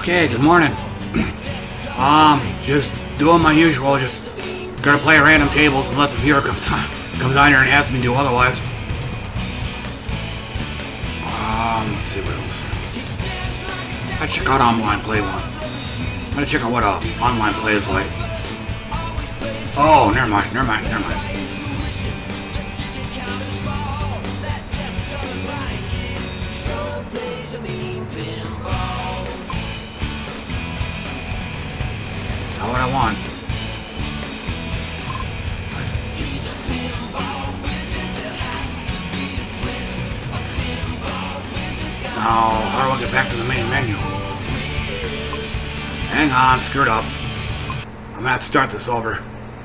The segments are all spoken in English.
Okay, good morning. Just doing my usual, just gonna play random tables unless a viewer comes on here and asks me to do otherwise. Let's see what else. I check out online play one. I'm gonna check out what online play is like. Oh, never mind. Not what I want. Now, how do I get back to the main menu? Hang on, screwed up. I'm gonna have to start this over.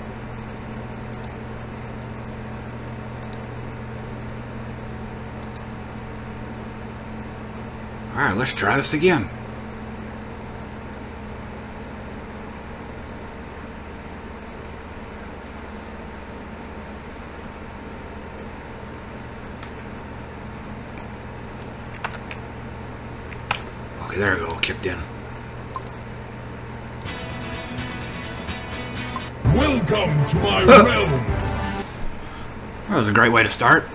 Alright, let's try this again. Okay, there we go, kicked in. Welcome to my realm! That was a great way to start.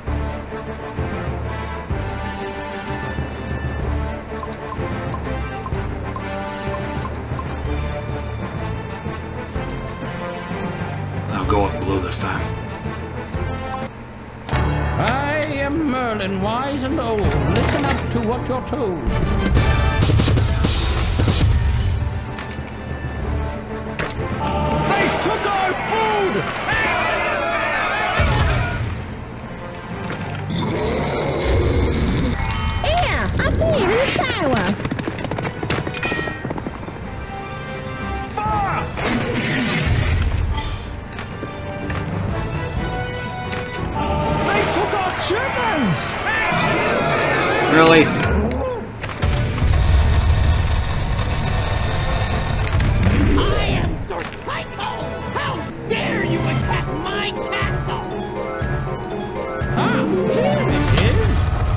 I'll go with blue this time. I am Merlin, wise and old. Listen up to what you're told. They took our food! Here, up here in the tower. They took our chickens! Really? I am Sir Psycho! How dare you attack my castle! Ah, here it is!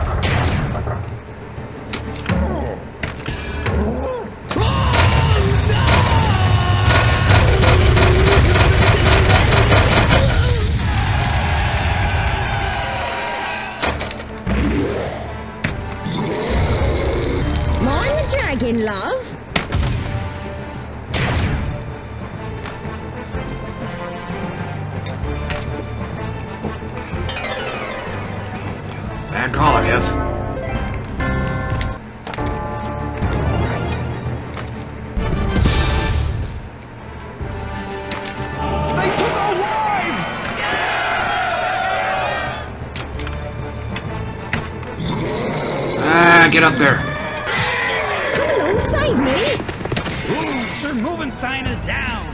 Mind the dragon, love. Bad call, I guess. They took our wives! Ah, get up there. Come along, save me. Ooh, Sir Movenstein is down!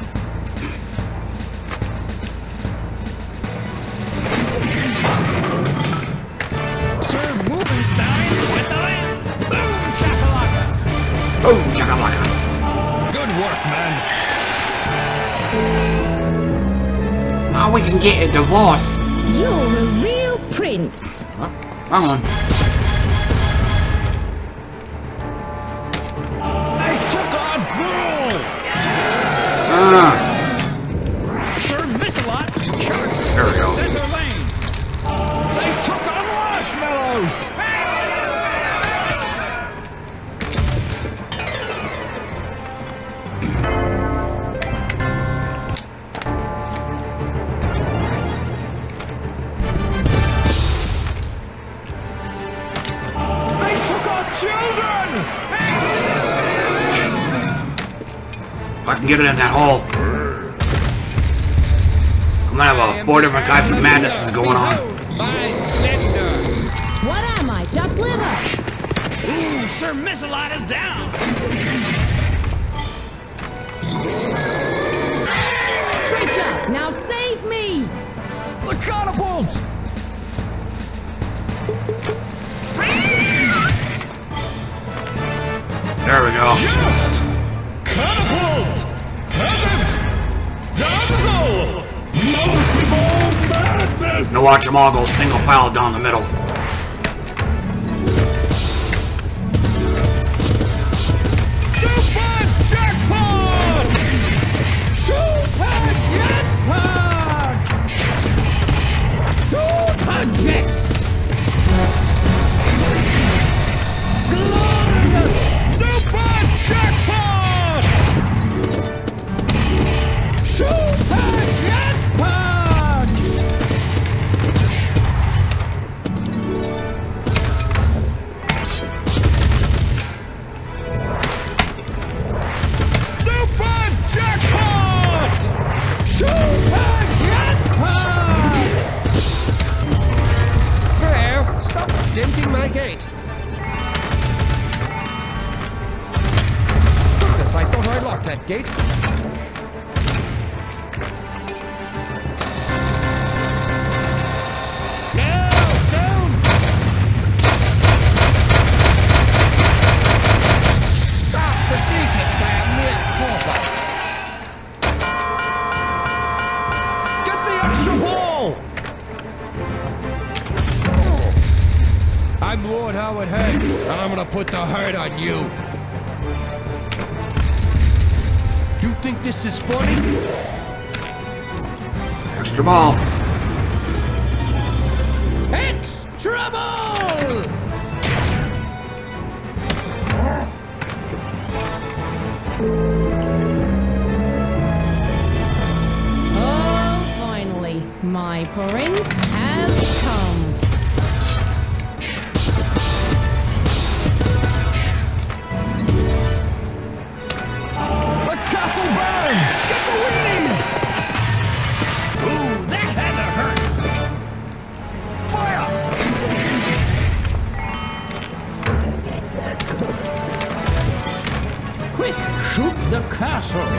Sir Movenstein with the land! Boom, shakalaka! Boom, chakalaka. Good work, man! Now we can get a divorce. You're a real prince. Oh, wrong one. They took our girl! Ah, Sir Missalot charged there we go. center lane! They took our marshmallows! They took our children! If I can get it in that hole. I'm gonna have 4 different types of madnesses going on. What am I, duck liver? Ooh, Sir Missalot is down! Great job. Now save me. The catapult! There we go. Catapult! Heaven! Damsel! Multiple madness! Now watch them all go single file down the middle. Do that gate. I'm Lord Howard Head, and I'm gonna put the hurt on you. You think this is funny? Extra ball. It's trouble! Oh, finally, my prince has come. Shoot the castle!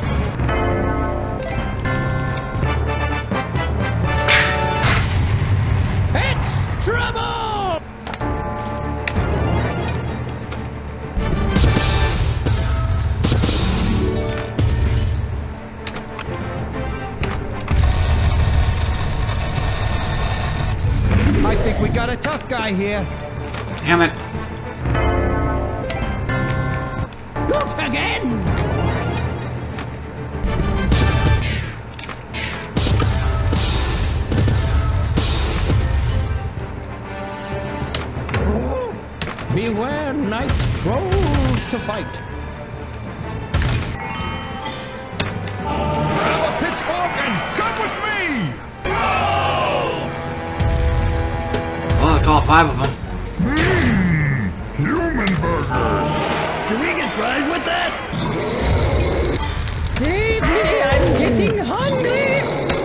It's trouble! I think we got a tough guy here. Damn it. Look again! Beware night trolls to fight. Grab a pitchfork and come with me! Well, it's all 5 of them. Human burgers. Do we get fries with that? Save me, I'm getting hungry!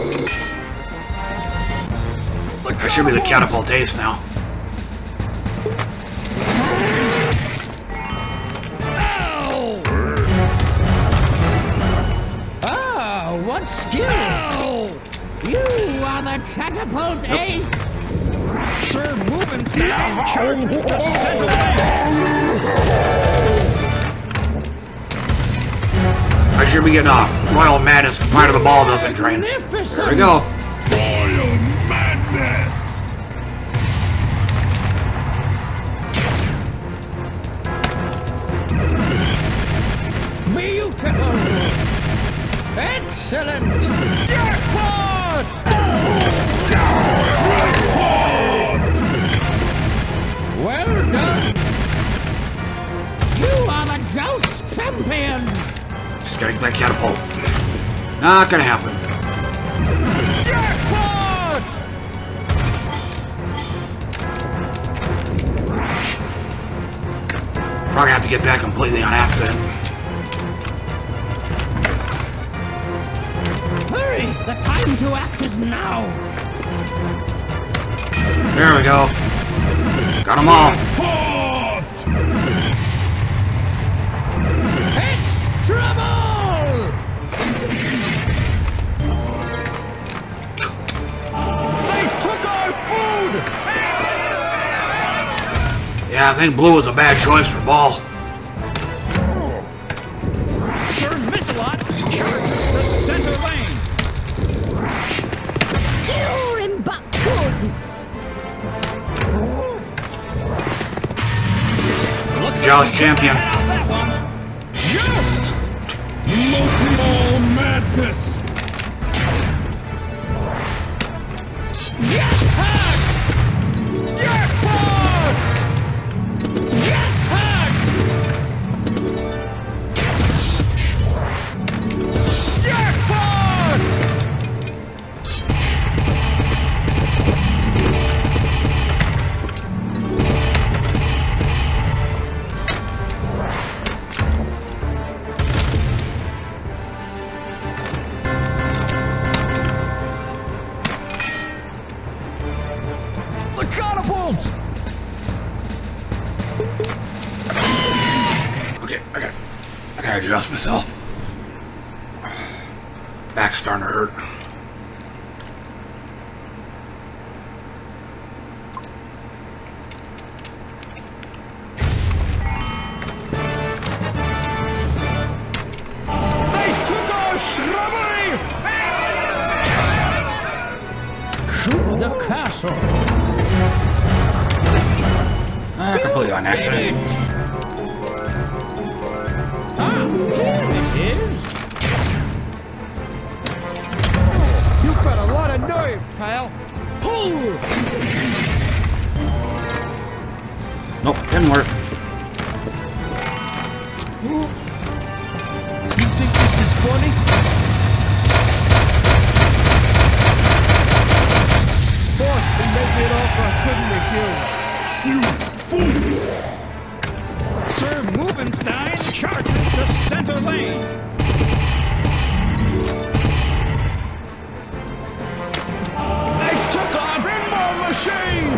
That should be the catapult ace now. Ow! Oh, what skill! Ow! You are the catapult ace! Sir, move and stand! Charge the center I should be getting a Royal Madness part of the ball doesn't drain. There we go. Royal madness. Beautiful! Excellent! Jackpot! Well done! You are the Joust champion! Just gotta get that catapult. Not gonna happen. Jackpot! Probably have to get that completely on accident. Hurry! The time to act is now! There we go. Got them all. It's trouble! They took our food! Yeah, I think blue was a bad choice for ball. Sir Mix-a-Lot charges the center lane! You're in back good! Joust champion. Yes! Multi-ball madness. Jackpot! Jackpot! Jackpot! Jackpot! The catapult! Okay, I gotta adjust myself. back's starting to hurt. The castle. Completely on accident. Ah, here it is. You've got a lot of nerve, pal. Pull. Nope, didn't work. You think this is funny? Boss can make it all for a couldn't refuse. You fool! Sir Movenstein charges the center lane. They took our pinball machine!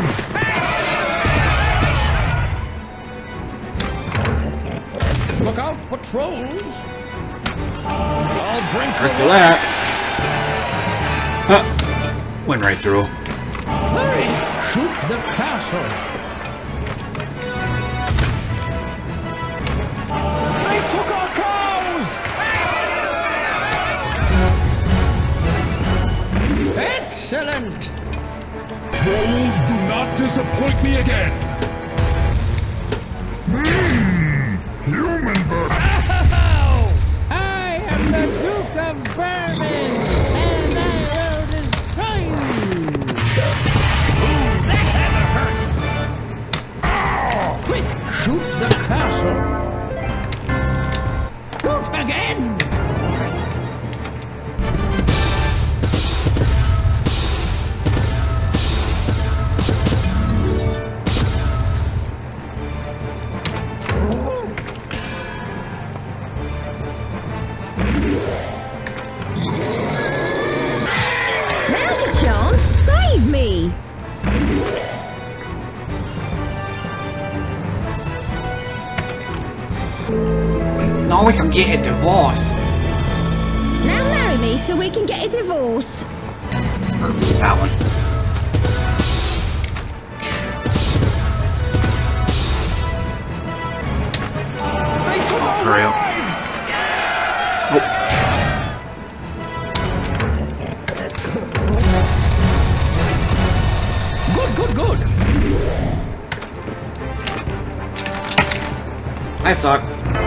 Look out for trolls! I'll drink Right to that. Huh. Went right through. Hurry! Shoot the castle! They took our cows! Excellent! Trolls do not disappoint me again. Human bird. Oh! I am the Duke of Vermin, and I will destroy you! Ooh, that had to hurt! Quick, shoot the castle! Shoot again! Now's your chance. Save me. Now we can get a divorce. Now marry me so we can get a divorce. That one. Oh, hurry up. Good. I suck.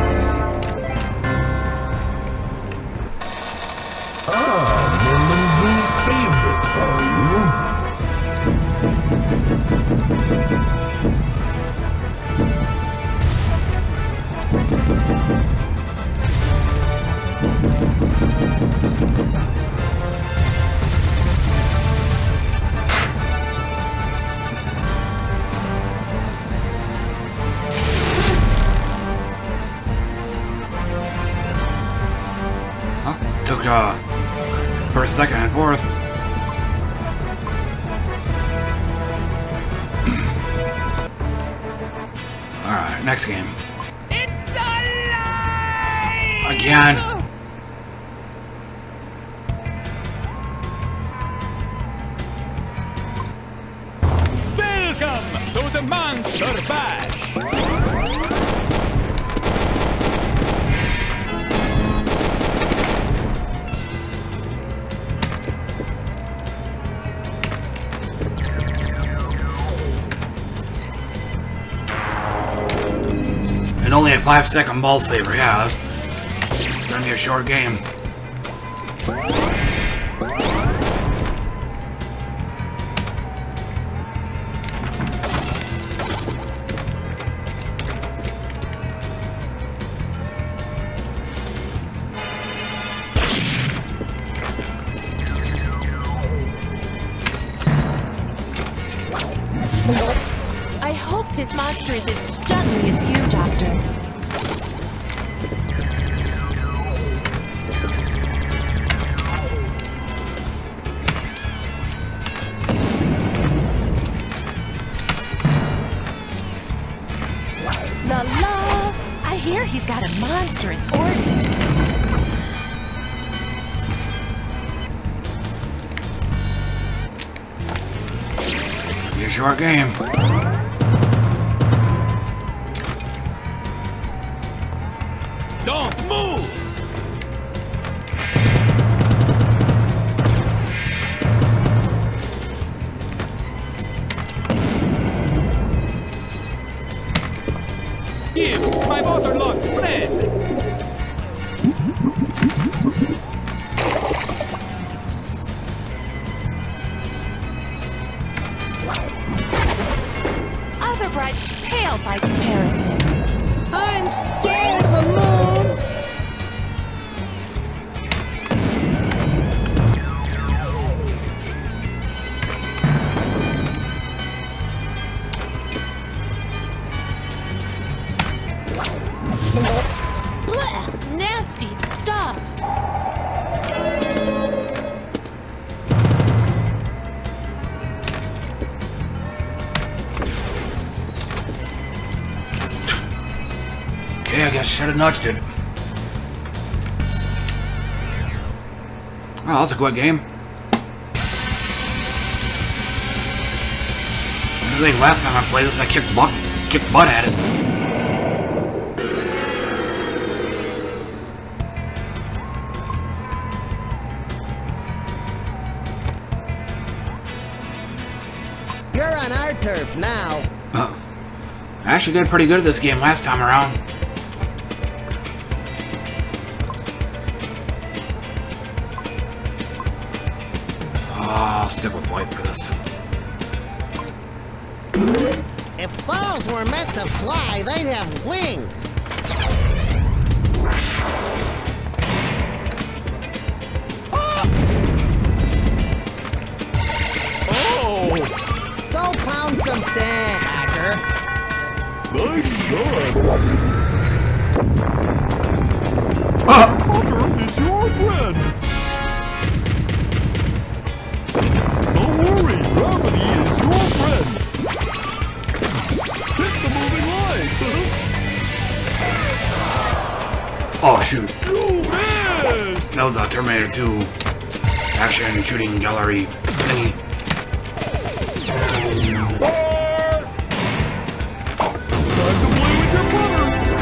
Took first, second, and fourth. Alright, next game. It's alive! Again. Welcome to the Monster Bash! And only a 5-second ball saver, yeah, it's gonna be a short game. I hope this monster is as stunning as you, Doctor. La la! I hear he's got a monstrous organ. a short game. Don't move! Give my waterlogged friend! Other brides pale by comparison. I'm scared of the moon. Blech, nasty stuff. Okay, I guess I should have nudged it. Oh, that's a good game. I think last time I played this, I kicked butt at it. You're on our turf now. I actually did pretty good at this game last time around. I'll stick with white for this. If balls were meant to fly, they'd have wings. Oh! Go pound some sand, hacker. Nice shot. Hacker is your friend. Don't worry, gravity is your friend. Hit the moving line. Oh shoot. You missed. That was a Terminator 2 action shooting gallery thingy. Time to play with your brother.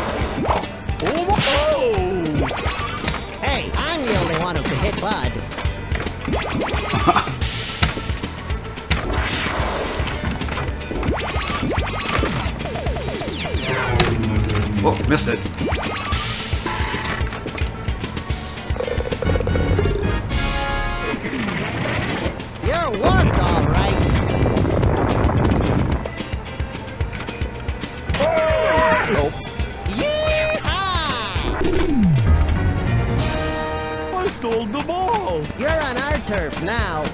Oh! Hey, I'm the only one who can hit Bud. Oh, missed it. You're warped, all right. Nope. Yeehaw! I stole the ball. You're on our turf now.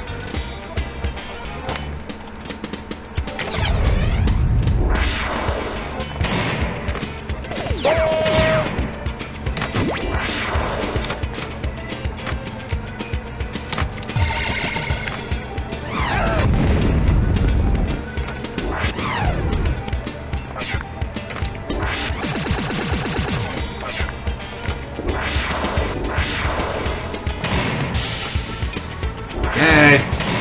Okay.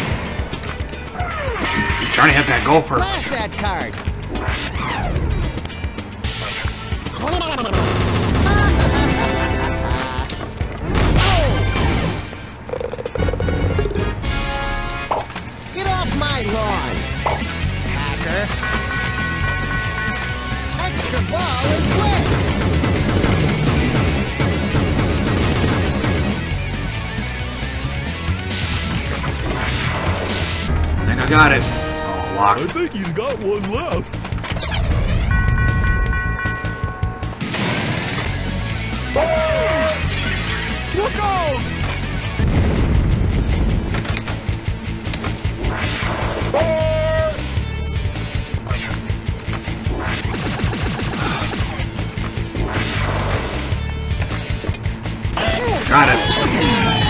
Trying to hit that gopher. Blast that card. Get off my lawn, hacker. Extra ball is wet. I think I got it. Oh, I locked. think he's got one left. Look out! Got it.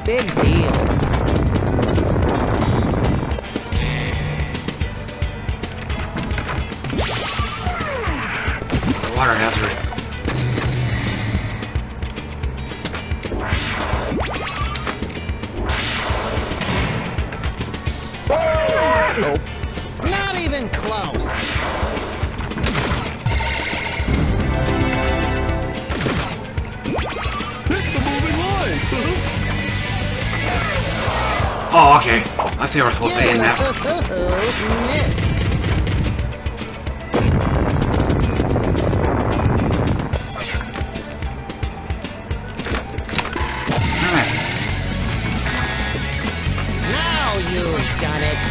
big deal. Water hazard. Nope. Not even close. Oh, okay. I see what we're supposed to aim that. Missed. Damn it. Now you've done it.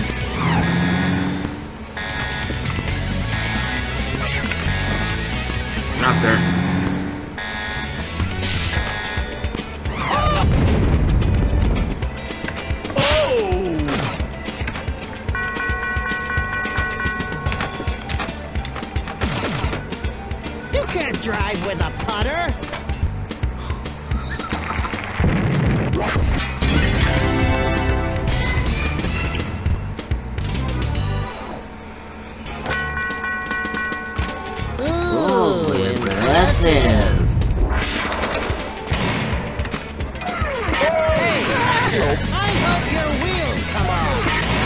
Get up there. You can't drive with a putter. Ooh, impressive. Hey, I hope your wheels come off.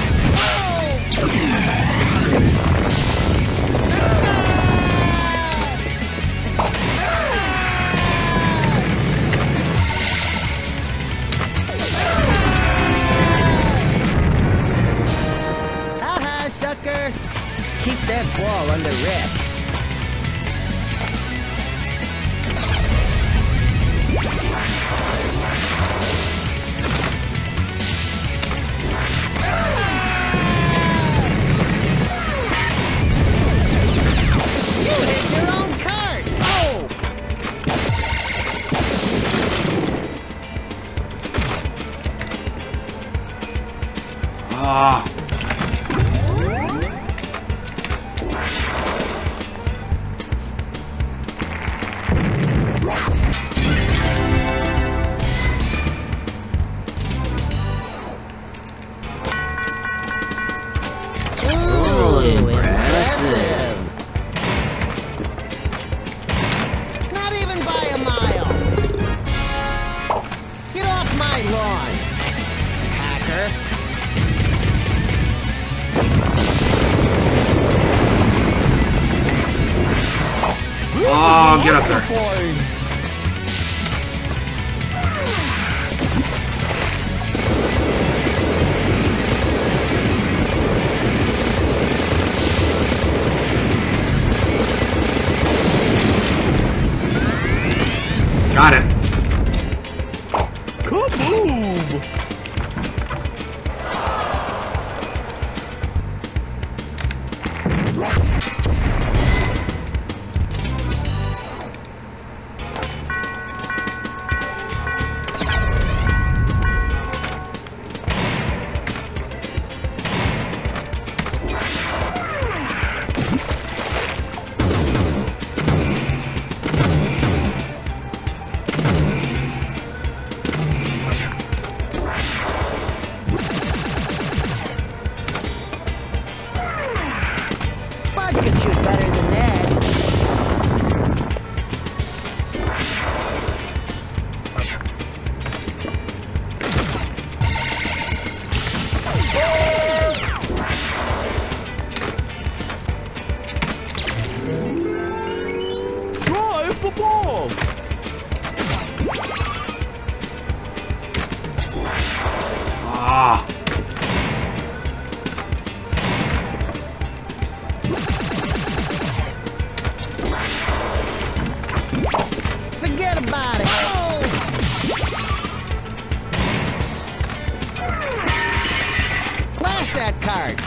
Haha, sucker. Keep that ball under wraps. You hit your own cart! Oh! Ah. Ooh, impressive. Not even by a mile. Get off my lawn, hacker. Oh, get up there. Got it. Kaboom! Bud can shoot better than that. Drive the ball! Ah. Forget about it. Oh! Blast that card.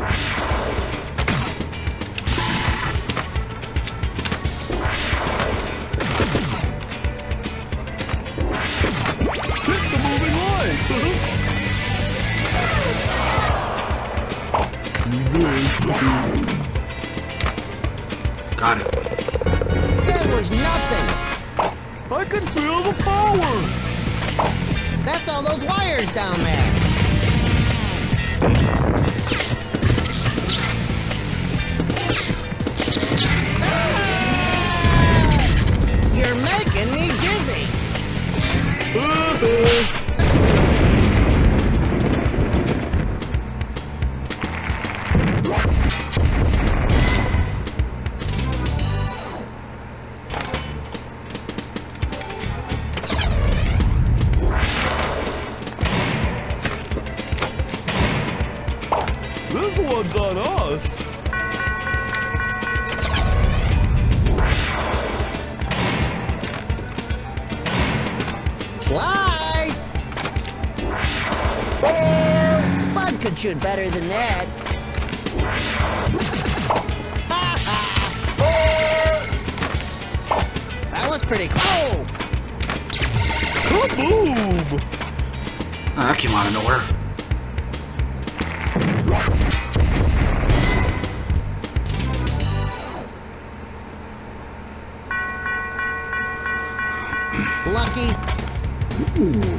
Hit the moving light! Got it. That was nothing. I can feel the power! That's all all those wires down there? You're making me dizzy. This one's on us. Fly! Bud could shoot better than that. That was pretty cool. Kaboom! Oh, that came out of nowhere. Lucky. Ooh.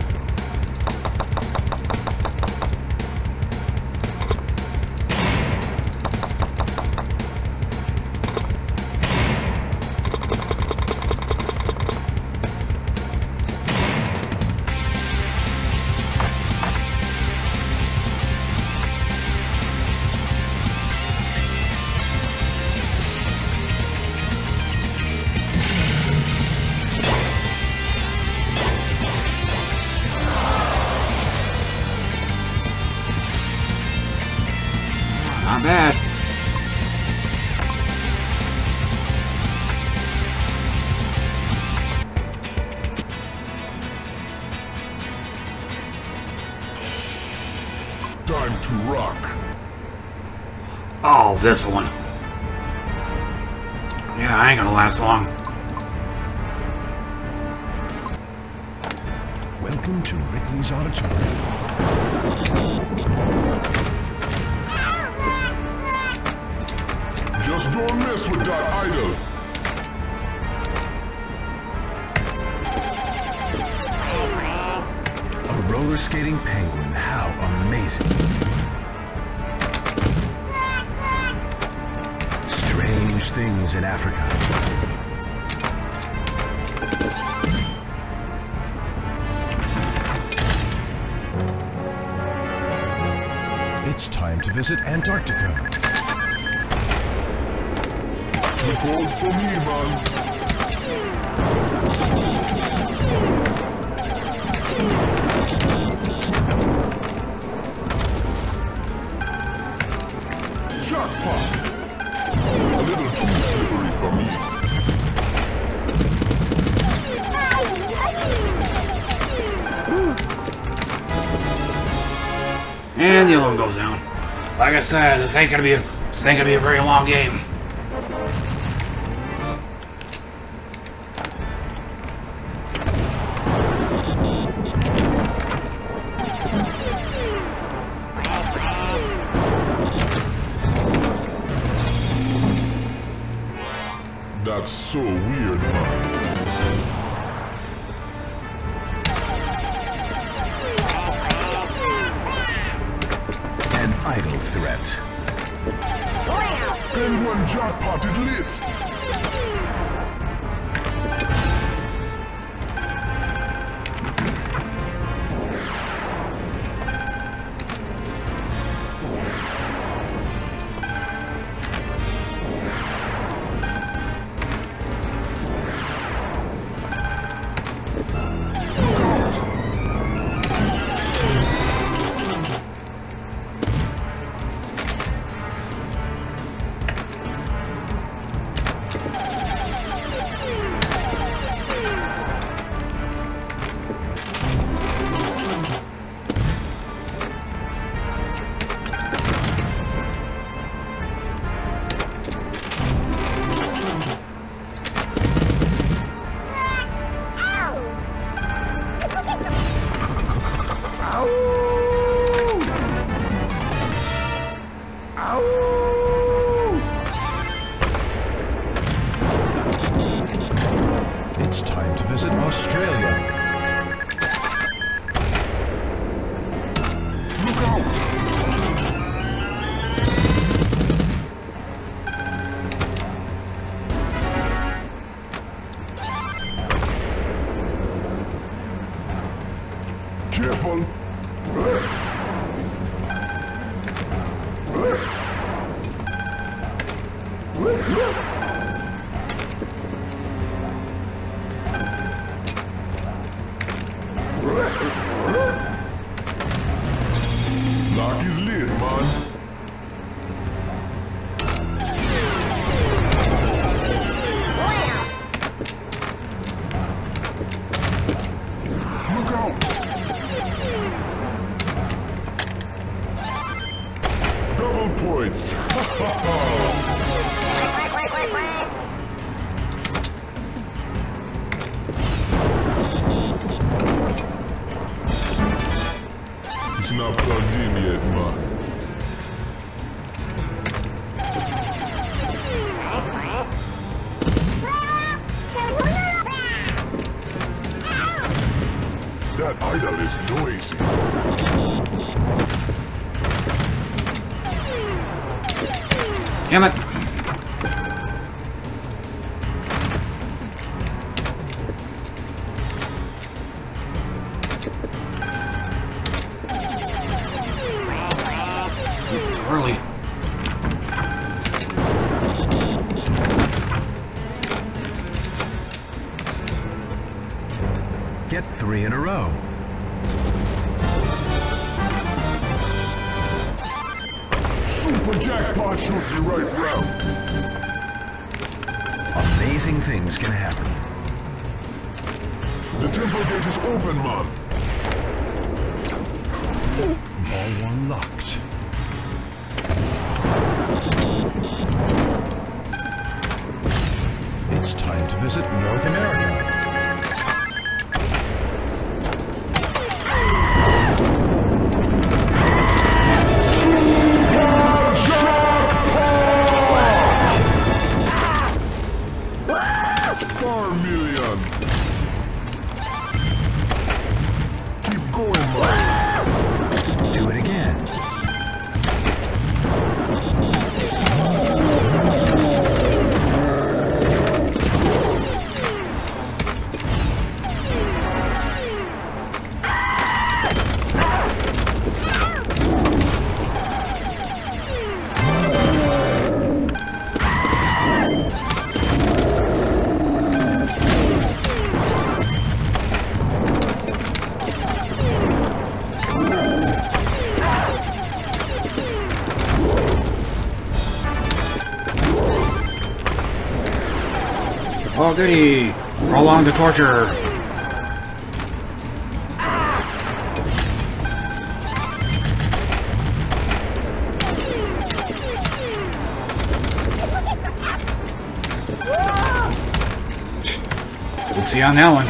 Not bad. Time to rock. Oh, this one. Yeah, I ain't gonna last long. Welcome to Ripley's Auditorium. Just don't mess with that idol. A roller skating penguin, how amazing. Strange things in Africa. It's time to visit Antarctica. The cold for me, man. Jackpot! A little too slippery for me. And the other one goes down. Like I said, this ain't gonna be a very long game. That's so weird, man. An idle threat. Penguin jackpot is lit. Careful. Lock is lit, man. Look out! Double points! It's not plugged in yet, man. That idol is noisy. Damn it. Too early. Get 3 in a row. Super jackpot shoot the right route. Amazing things can happen. The temple gate is open, man. Ball 1 locked. It's time to visit North America. Keep going, man. Do it again. Oh goody! Prolong the torture! Oopsie on that one.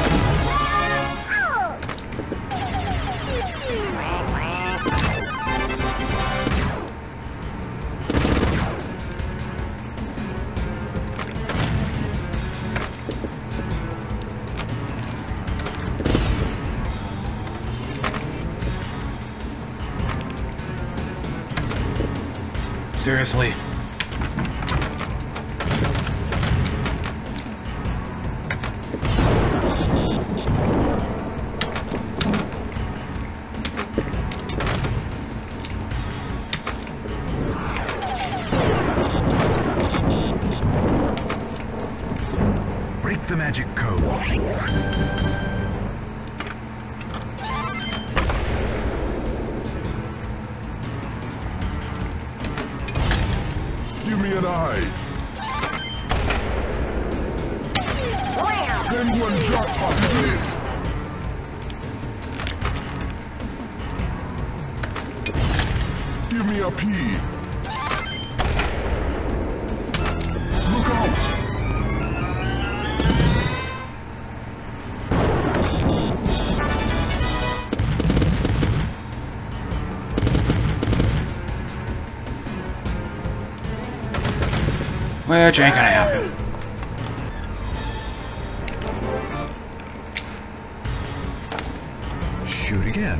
Seriously. Break the magic code. Give me an eye. Penguin jackpot it is. Give me a P. Look out. Which ain't gonna happen. Shoot again.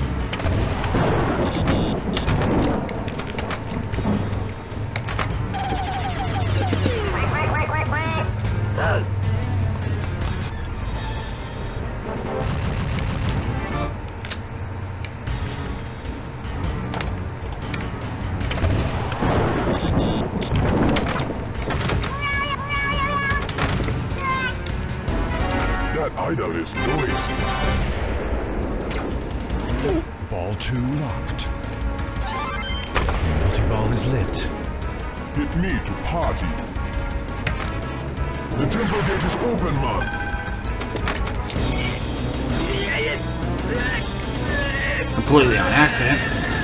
Ball 2 locked. Multi-ball is lit. Hit me to party. The tempo gate is open, man. Completely on accident.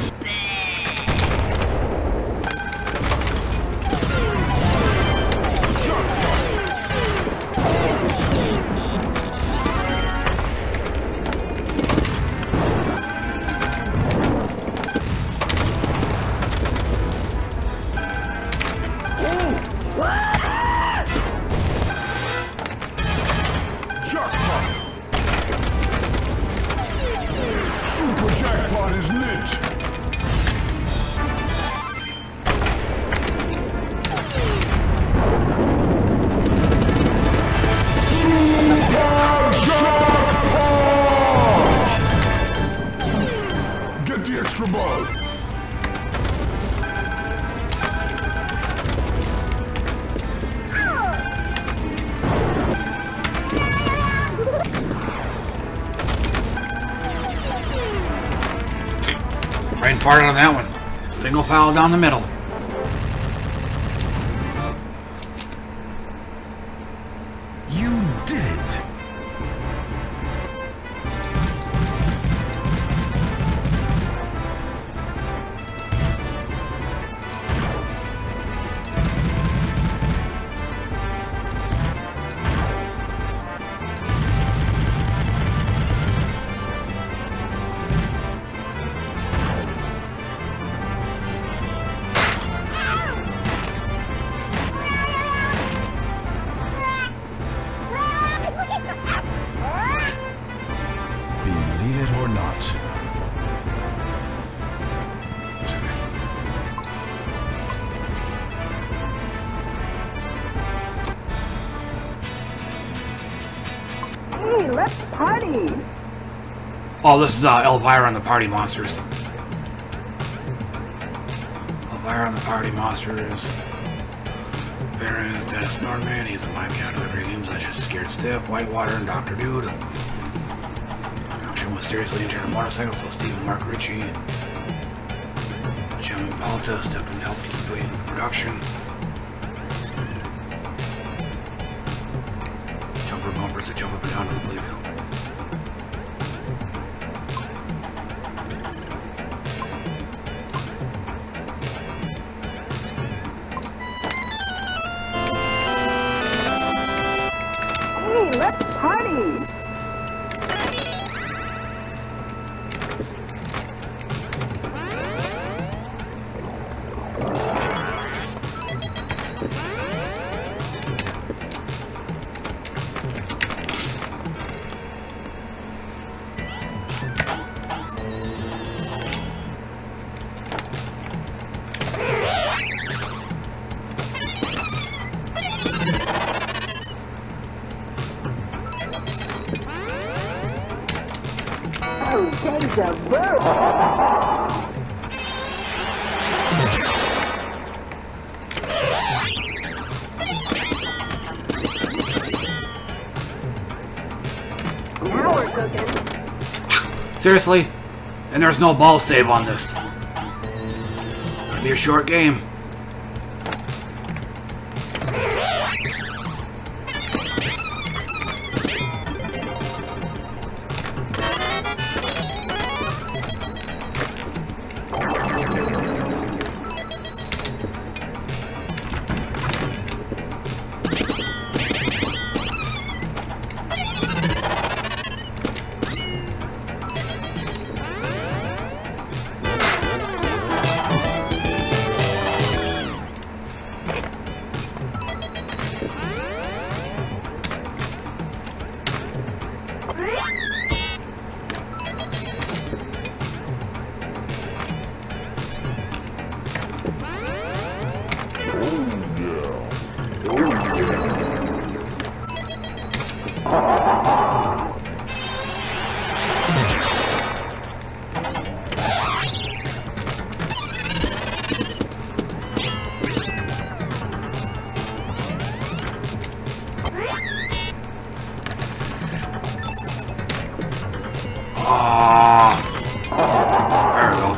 Super jackpot is lit. Get the extra ball. Right part on that one. Single foul down the middle. You did it! Believe it or not. Hey, let's party! Oh, this is Elvira and the Party Monsters. Elvira and the Party Monsters. Veterans, Dennis Norman, he's the Miami out of every game such as Scared Stiff, Whitewater, and Dr. Dude. Action was seriously injured on a motorcycle, so Steve and Mark Ritchie, Jim Malta stepped in to help keep going in the production. Jumper bumpers that jump up and down to the playfield. Hey, let's party! Deja vu! Now we're cooking. Seriously? And there's no ball save on this. It'll be a short game.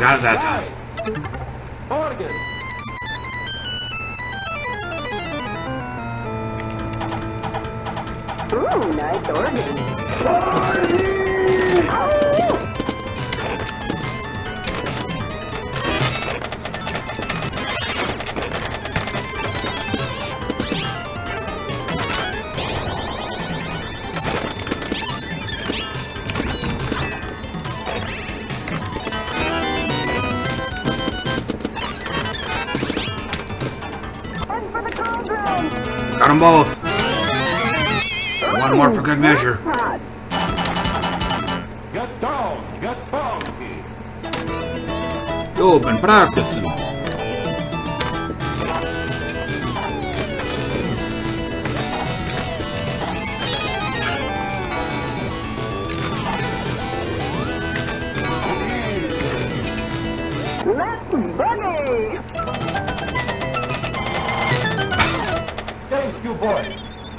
got it that time. Organ. Ooh, nice organ. Got them both. One more for good measure. Get down, get funky. You've been practicing. Let's boogie! Thank you, boy.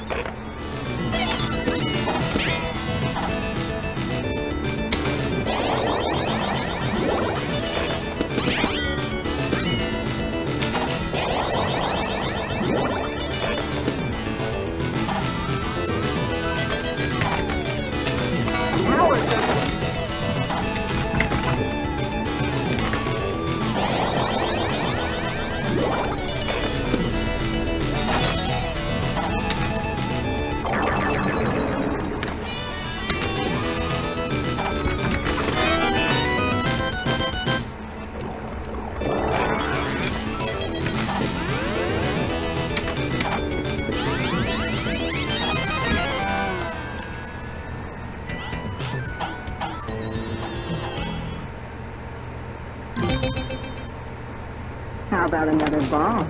How about another ball?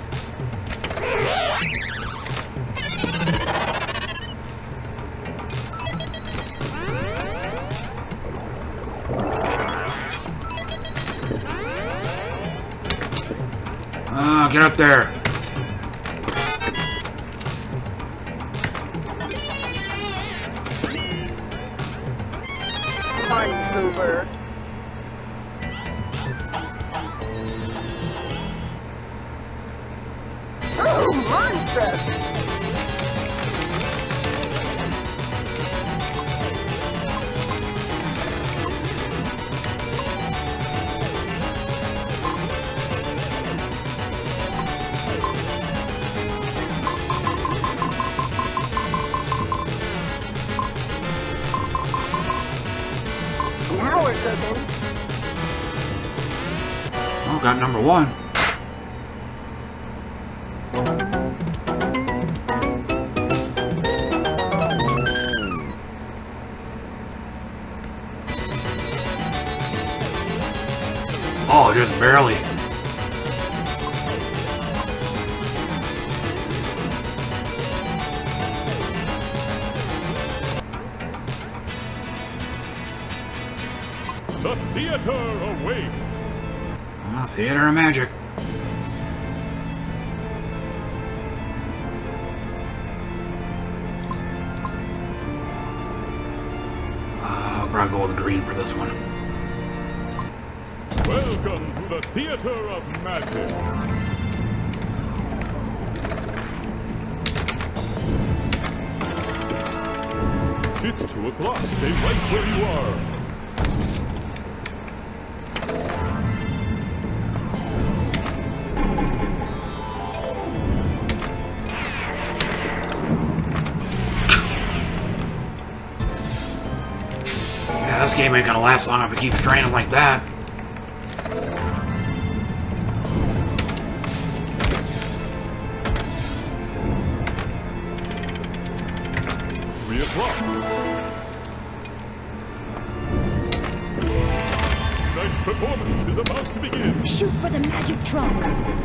Get up there. Fun, Cooper. Oh, monstrous! Now we're cooking. Oh, got number one. Oh, just barely. The theater awaits. Theater of magic. I'll probably go with green for this one. Welcome to the theater of magic. It's 2 o'clock. Stay right where you are. Yeah, this game ain't gonna last long if it keeps straining like that. 3 o'clock. Tonight's performance is about to begin. Shoot for the magic trunk.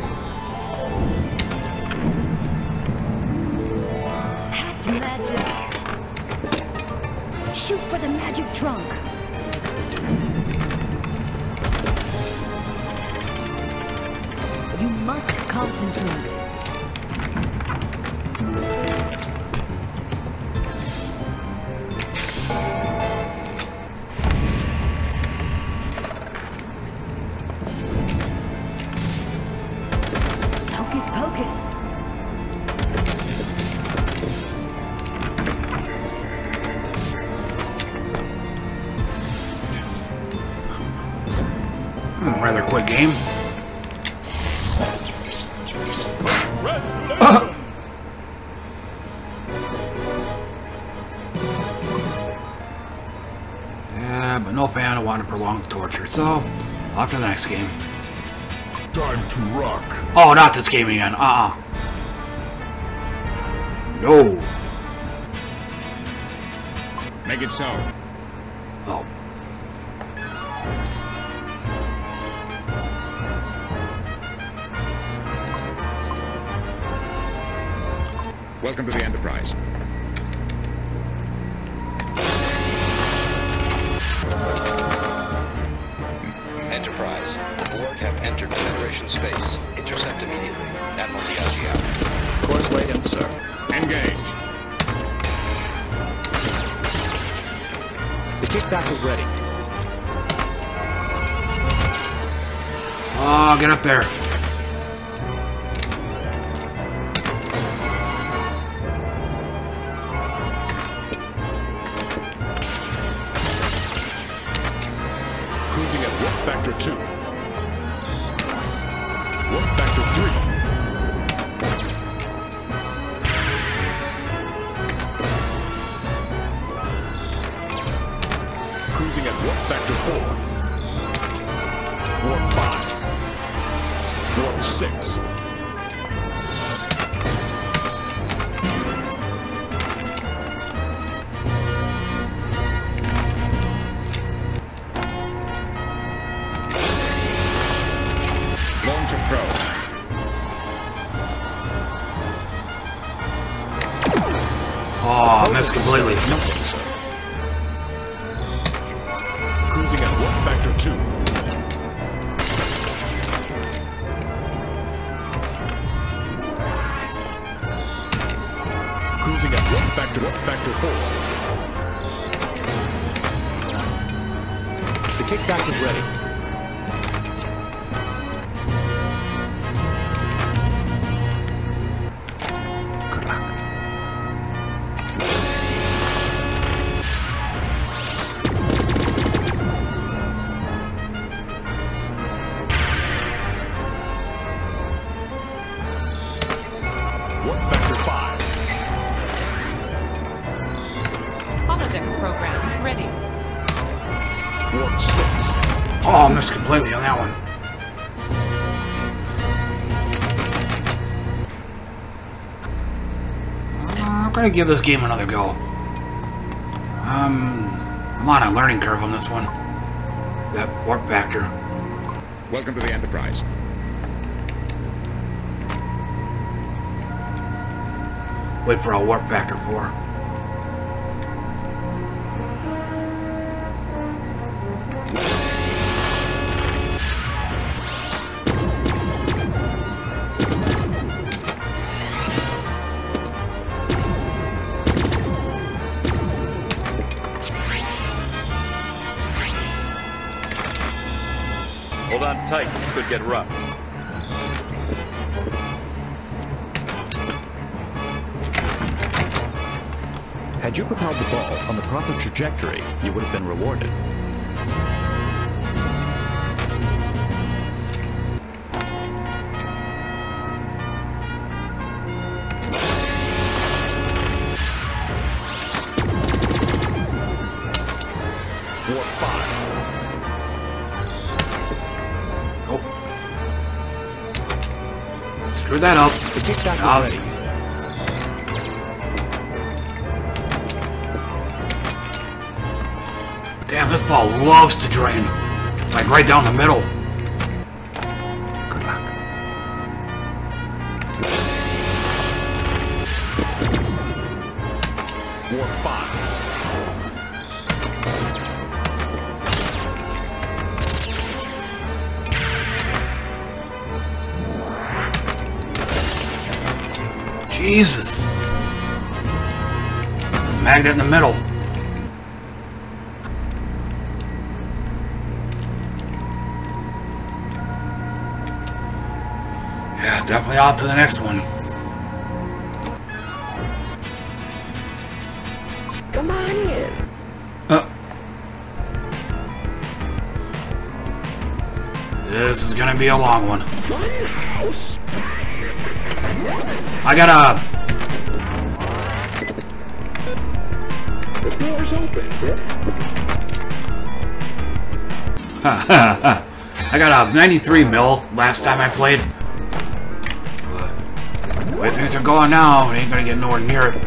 Hack magic. Shoot for the magic trunk. You must concentrate. rather quick game. Yeah, but no fan of wanting to prolong the torture, so off to the next game. Time to rock. Oh, not this game again. No. Make it so. Oh. Welcome to the Enterprise. Enterprise. The Borg have entered Federation space. Intercept immediately. Admiral Diageo out. Course laid in, sir. Engage. The kickback is ready. Oh, get up there. Cruising at warp factor 2. Warp factor 3. Cruising at warp factor 4. Warp 5. Warp 6. Launch approach. Oh, I missed completely. Nothing, sir. Cruising at warp factor 2. Cruising at warp factor 4. The kickback is ready. Warp factor 5. Holodeck program ready. Warp 6. Oh, I missed completely on that one. I'm gonna give this game another go. I'm on a learning curve on this one. That warp factor. Welcome to the Enterprise. Wait for a warp factor 4. Hold on tight. Could get rough. Had you propelled the ball on the proper trajectory, you would have been rewarded. Warp 5. Oh. Screw that up. The kickback is Lousy. ready. Damn, this ball loves to drain. Like right down the middle. Good luck. Warp 5. Jesus. Magnet in the middle. Yeah, definitely off to the next one. Come on in. This is gonna be a long one. I gotta... The door's open, Biff. I got a 93 mil last time I played. But the way things are going now, it ain't gonna get nowhere near it.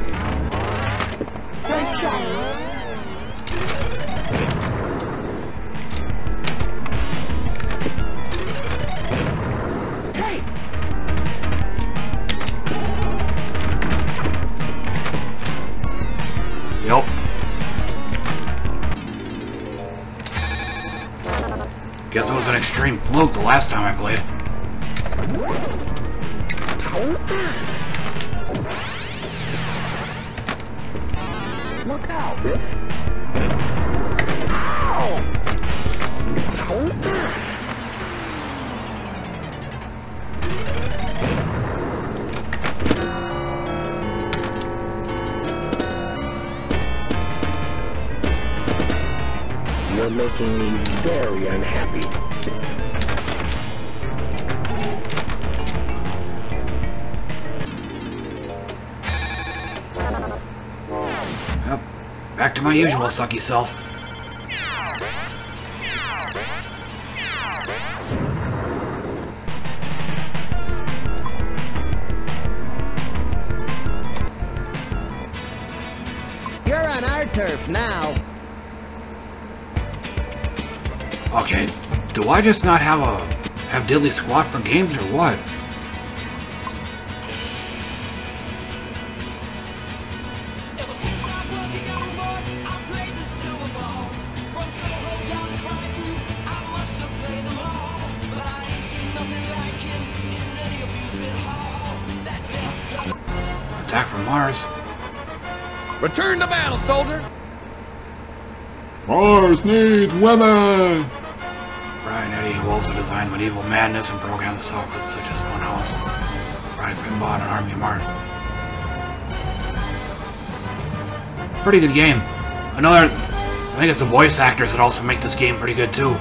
Yep. Guess it was an extreme fluke the last time I played. Look out, Biff. Ow! You're making me very unhappy. Yep. Back to my usual sucky self. You're on our turf now. Okay, do I just not have diddly squat for games or what? Attack from Mars. Return to battle, soldier! Mars needs women! Brian Eddy, who also designed Medieval Madness and programmed software such as Funhouse, Brian Pinball, and Army of Mart. Pretty good game. I think it's the voice actors that also make this game pretty good too.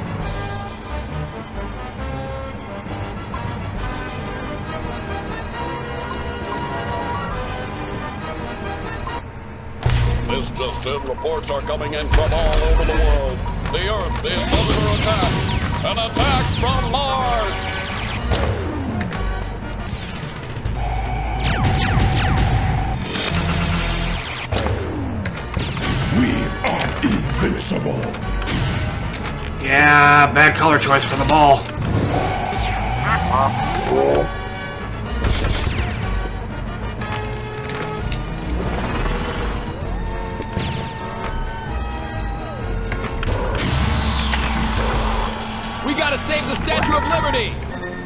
This just in, reports are coming in from all over the world. The Earth is under attack. An attack from Mars! We are invincible. Yeah, bad color choice for the ball. We gotta save the Statue of Liberty!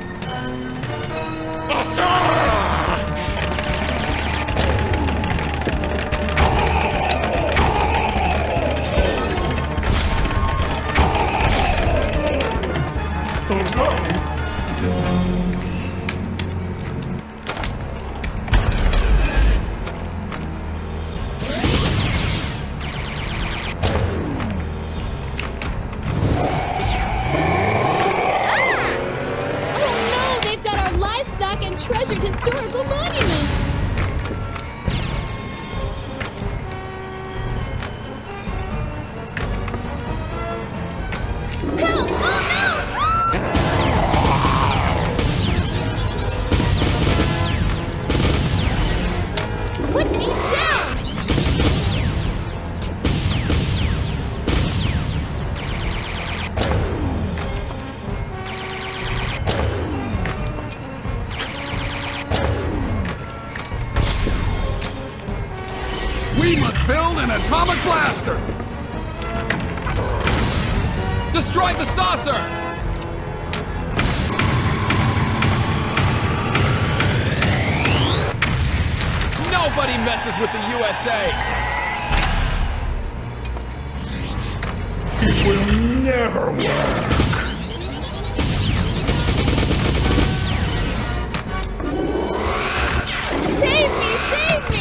Historical monument! Help! Oh no! Put me down! We must build an atomic blaster! Destroy the saucer! Nobody messes with the USA! It will never work. Save me! Save me!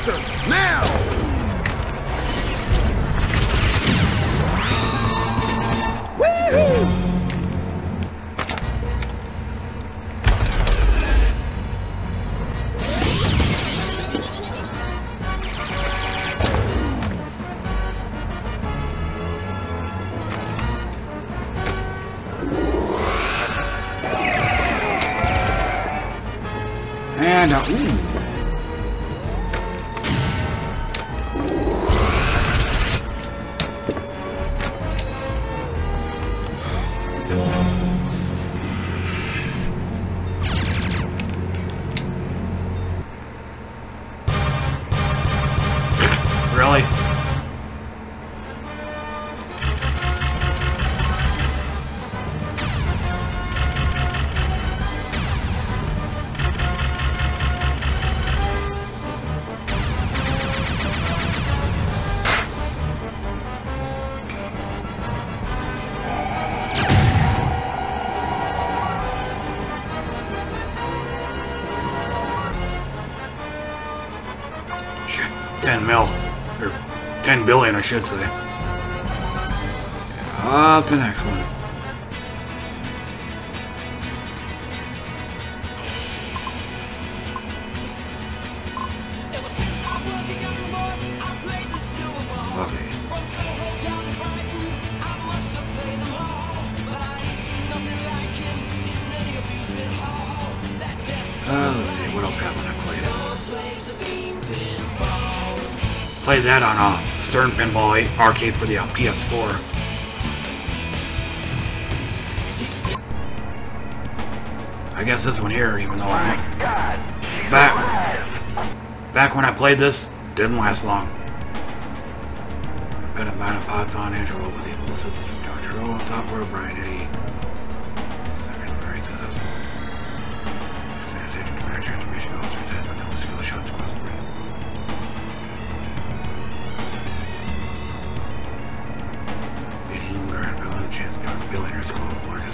Answer now! Woohoo! And, ooh. Really? Shit, 10 mil. Or 10 billion, I should say. Up to the next one. Okay. Let's see, what else happened I played it? Played that on Stern Pinball 8 arcade for the PS4. I guess this one here, even though I back when I played this, didn't last long. Been a man of Python, Angelo with the explosives, John Trudeau on software, Brian Eddy. Second, very successful. Sanitation, transformation, all three times, vanilla skill shots across the ring. Beating Grand Valley, chance to join the Billionaires Club, largest.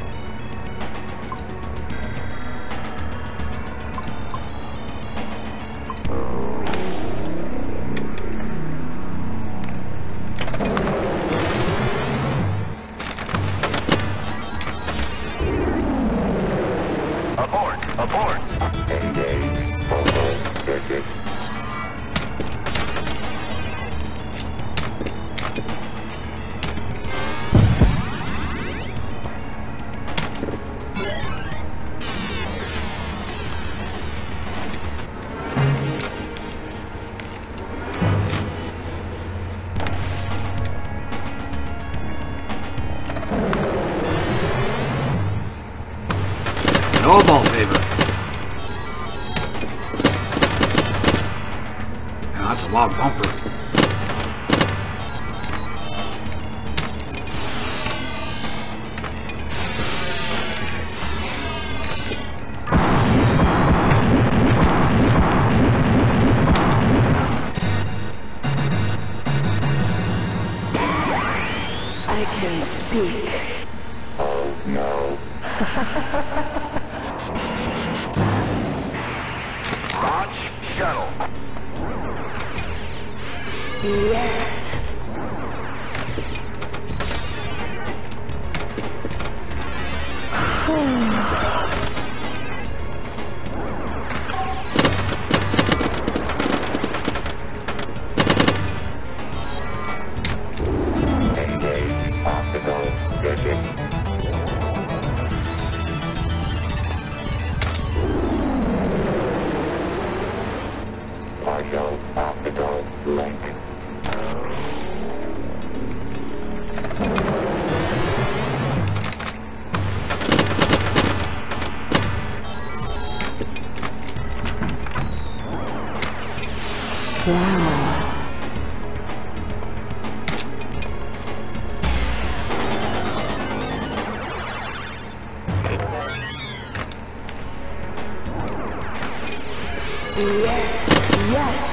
Abort! Engage. Photo digits. No ball saver. Now that's a lot of bumper. I can speak. Oh no. Launch shuttle. Yes. Engage optical digits. Partial optical link. Wow. Yes, yes.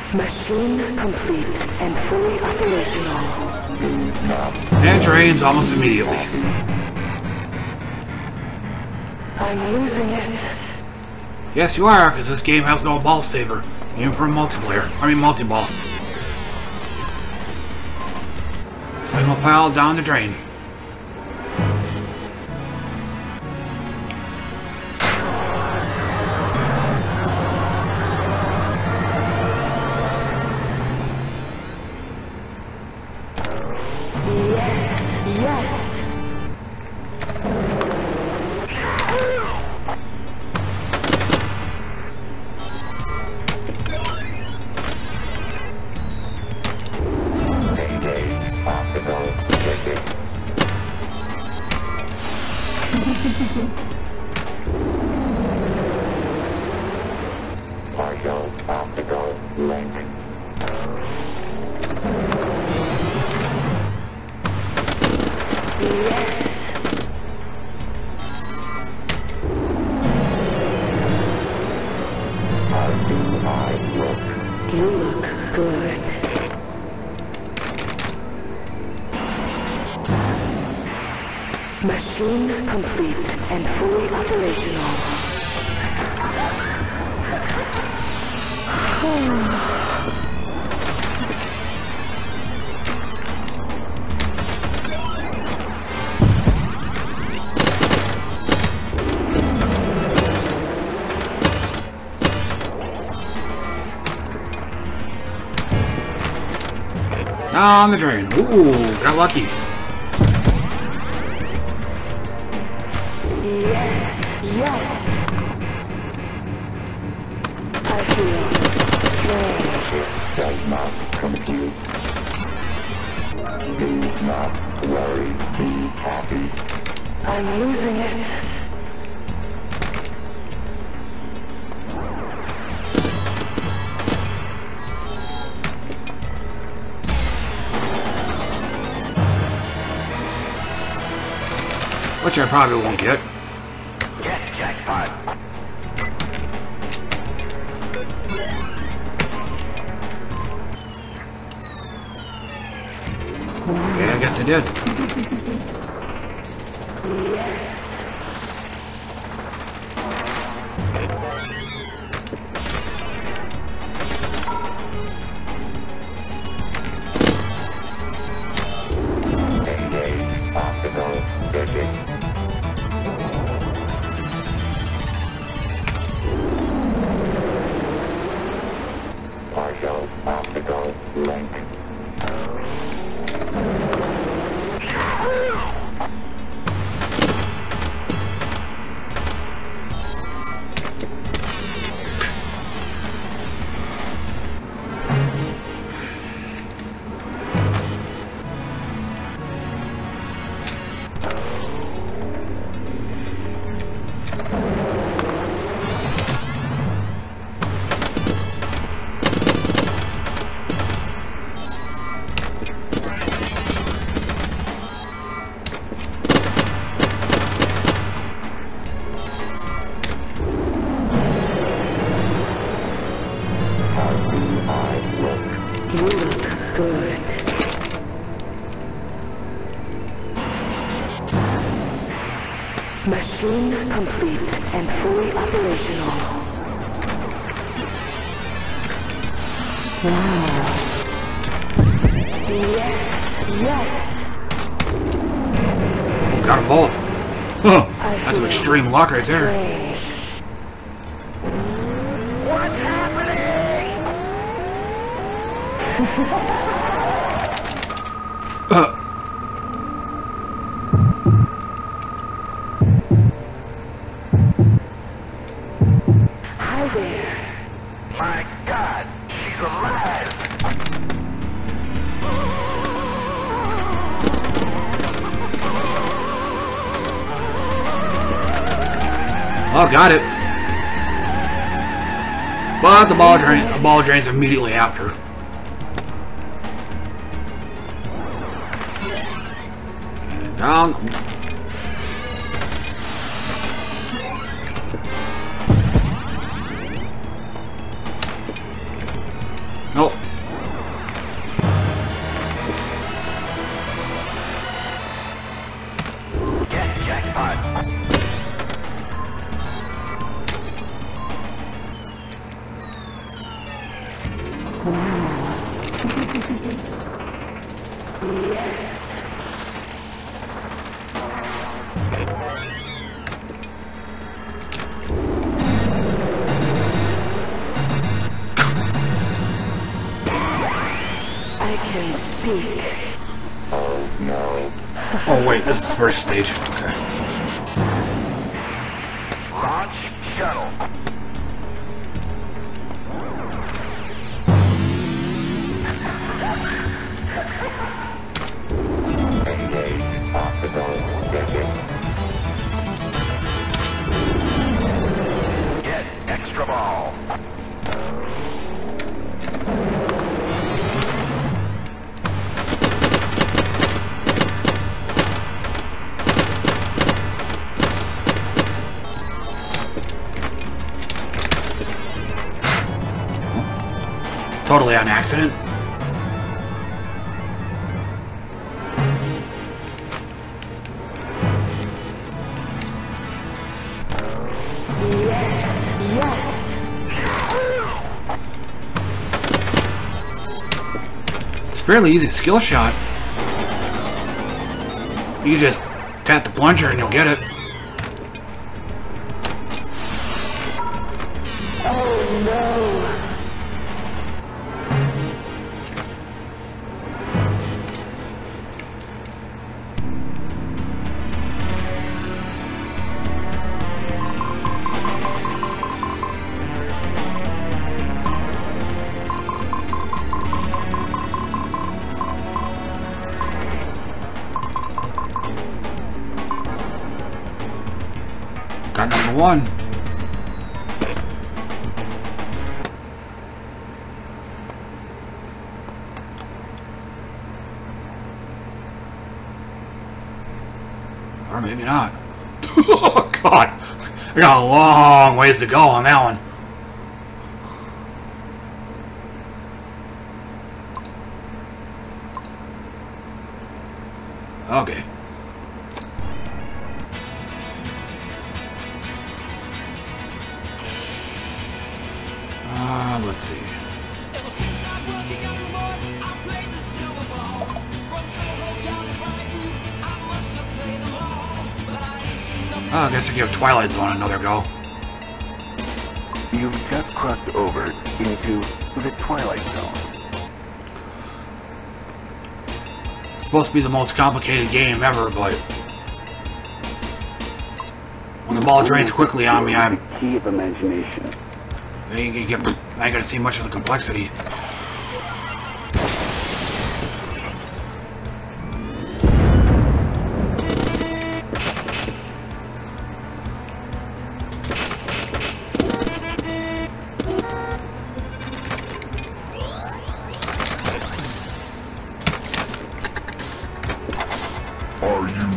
Machine complete and fully operational. And drains almost immediately. I'm losing it. Yes, you are, because this game has no ball saver, even for multiplayer. I mean, multi-ball. Single file down the drain. Partial optical link. How do I look? You look good. Machine complete and fully operational. Down the drain. Ooh, got lucky. Yes. I feel strange. It does not compute. Do not worry. Be happy. I'm losing it. Which I probably won't get. Jackpot. Okay, I guess I did. Engage optical circuit. Partial optical link. You look good. Machine complete and fully operational. Wow. Yes. Got them both. Huh. That's some extreme luck right there. What's happening? Hi there. My God, she's alive. Oh, got it. But the ball drains immediately after. And down. Nope. I can speak. Oh no. Oh wait, this is the first stage. Okay. Launch shuttle. Engage optical switching. Get extra ball. Totally on accident. It's fairly easy skill shot. You just tap the plunger and you'll get it. Oh no! Got number one. Or maybe not. Oh god. I got a long ways to go on that one. Okay. Let's see. Ever since I was a young boy, I played the silver ball. From Soho down to Brighton, I must have played them all. But I ain't seen no. Oh, I guess I give Twilight Zone another go. You've just crossed over into the Twilight Zone. It's supposed to be the most complicated game ever, but when the ball drains quickly on me, The key of imagination. I ain't gonna see much of the complexity. Are you?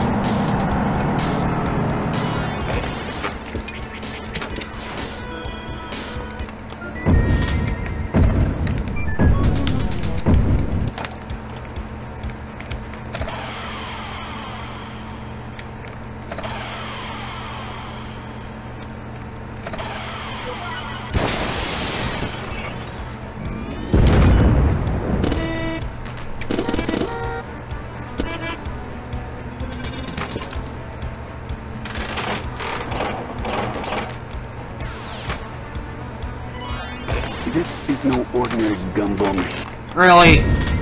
This is no ordinary gumball machine. Really?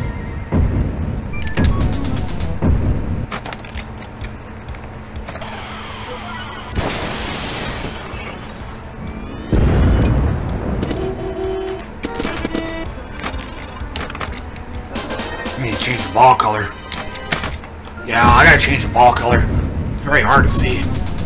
I need to change the ball color. Yeah, I gotta change the ball color. It's very hard to see.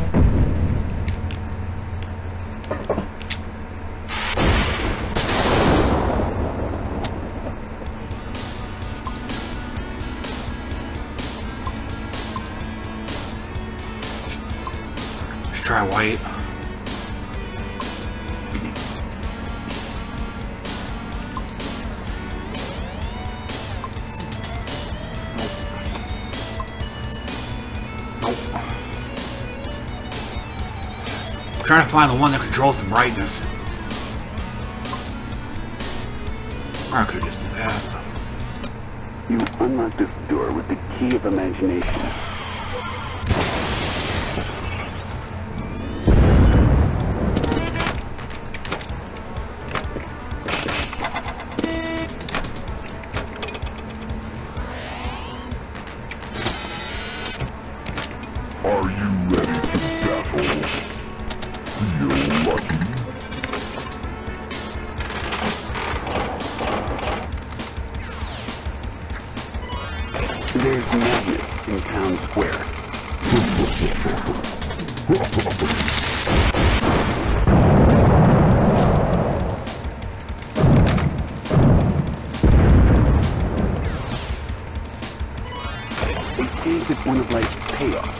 Let's try white. Trying to find the one that controls the brightness. I could just do that. You unlock this door with the key of imagination. Are you ready to battle? Feel lucky? There's magnets in town square. Escape is one of life's payoffs.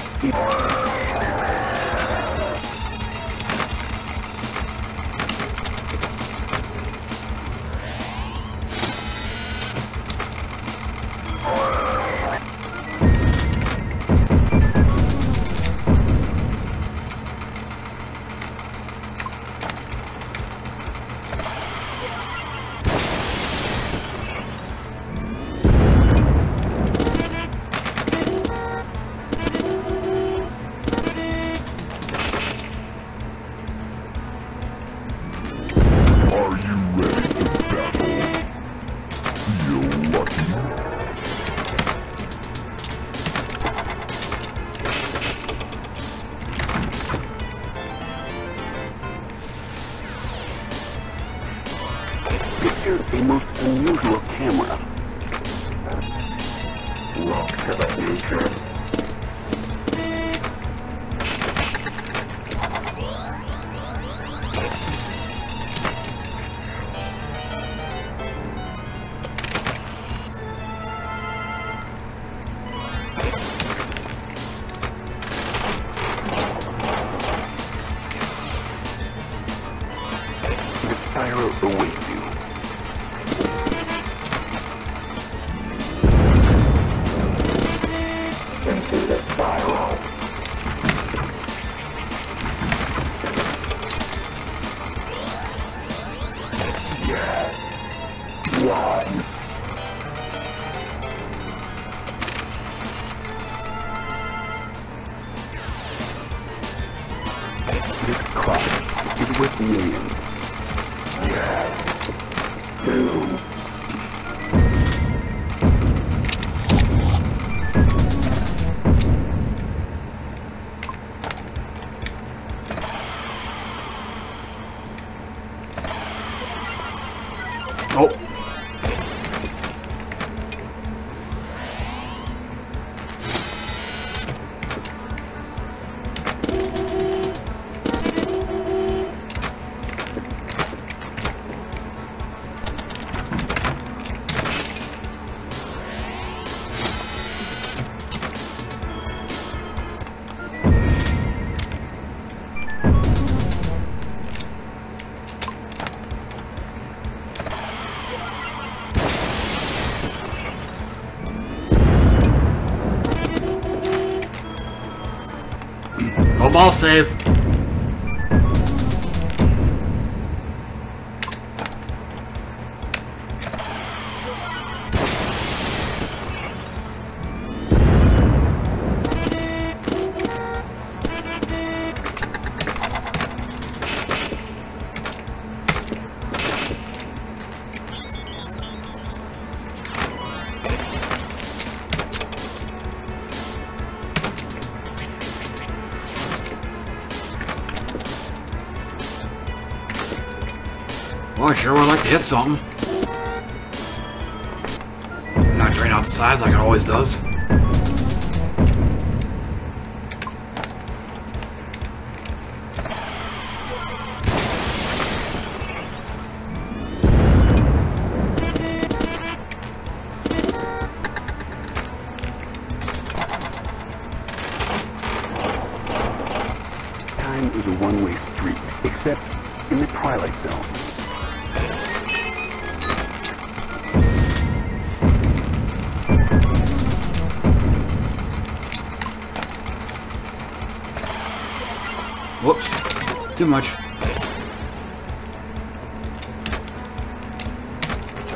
Picture a most unusual camera. Look to the future. The spiral awaits you. Into the spiral. Yes. One. This clock is worth millions. Yes. Two. Oh. No ball save. Well, I sure would like to hit something. Not drain out the sides like it always does. Time is a one-way street, except in the Twilight Zone. Whoops. Too much.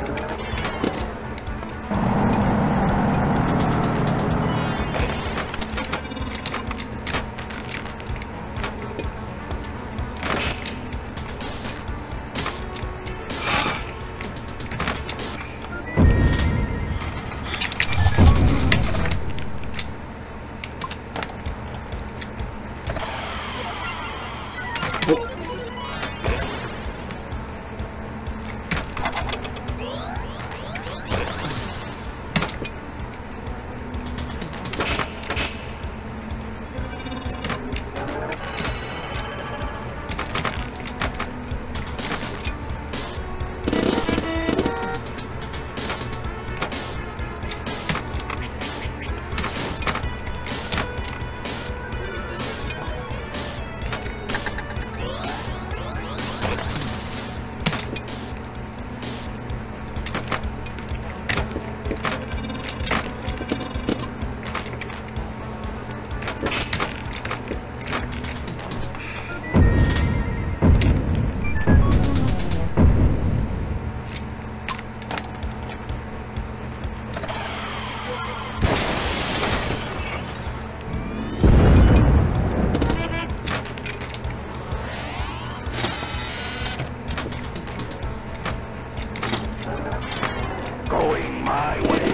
Going my way.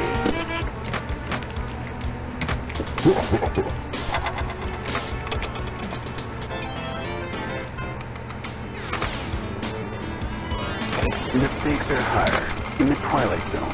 The stakes are higher in the Twilight Zone.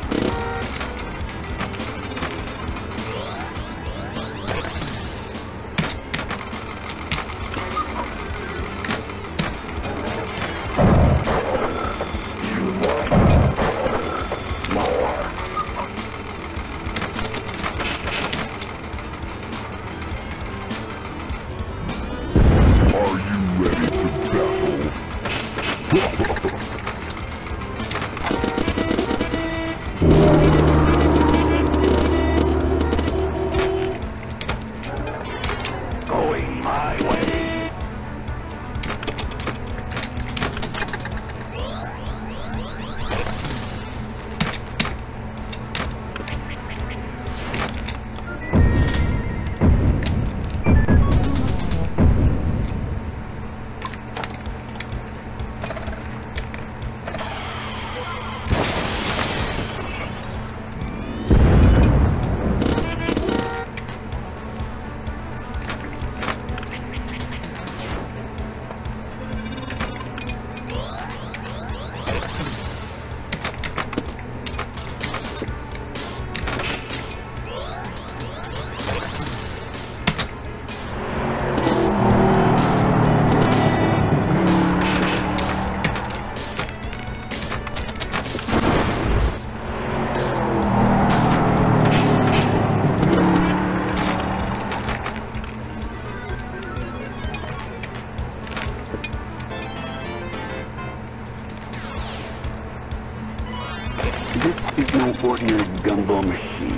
This is no ordinary gumball machine.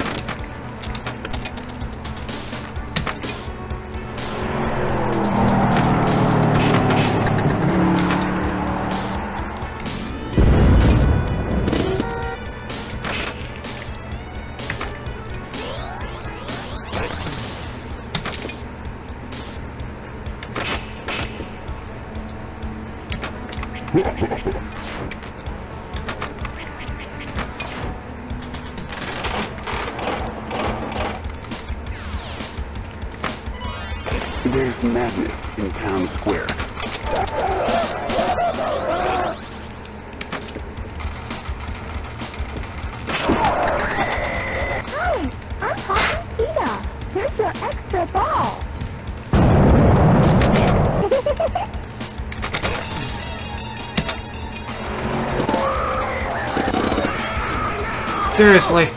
There's madness in town square. Hi, I'm Poppy Pita. Here's your extra ball. Seriously.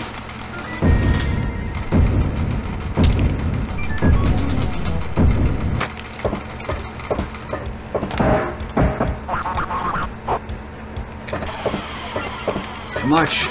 Too much.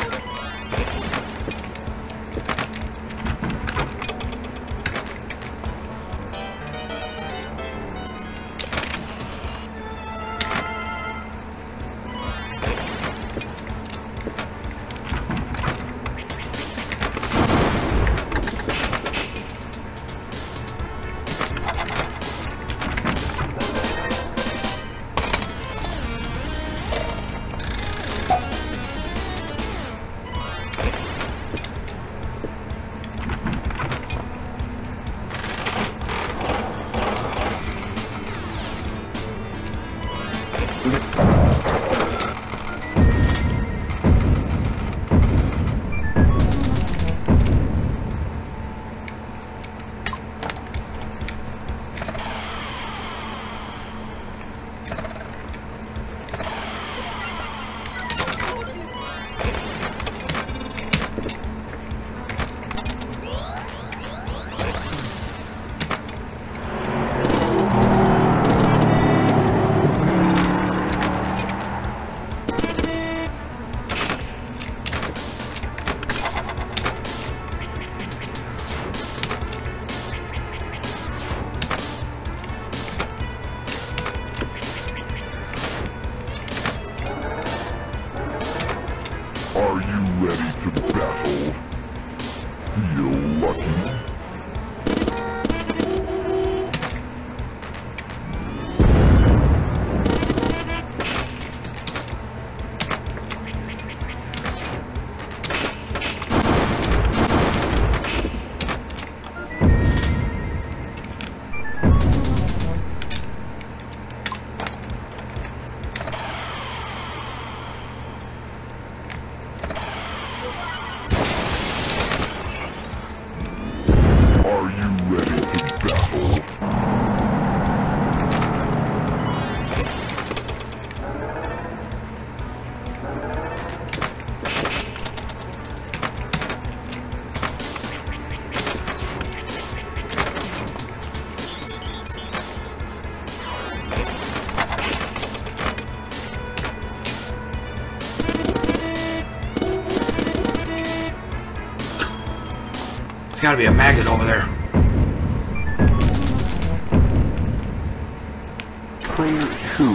Are you ready to battle? Feel lucky? There's gotta be a magnet over there. Player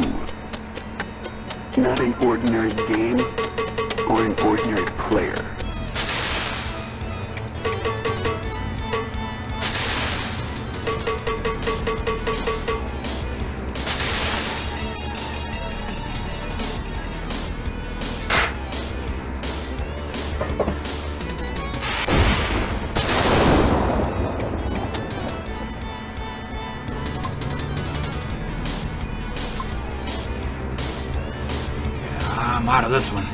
2. Not an ordinary game or an ordinary player. I'm out of this one.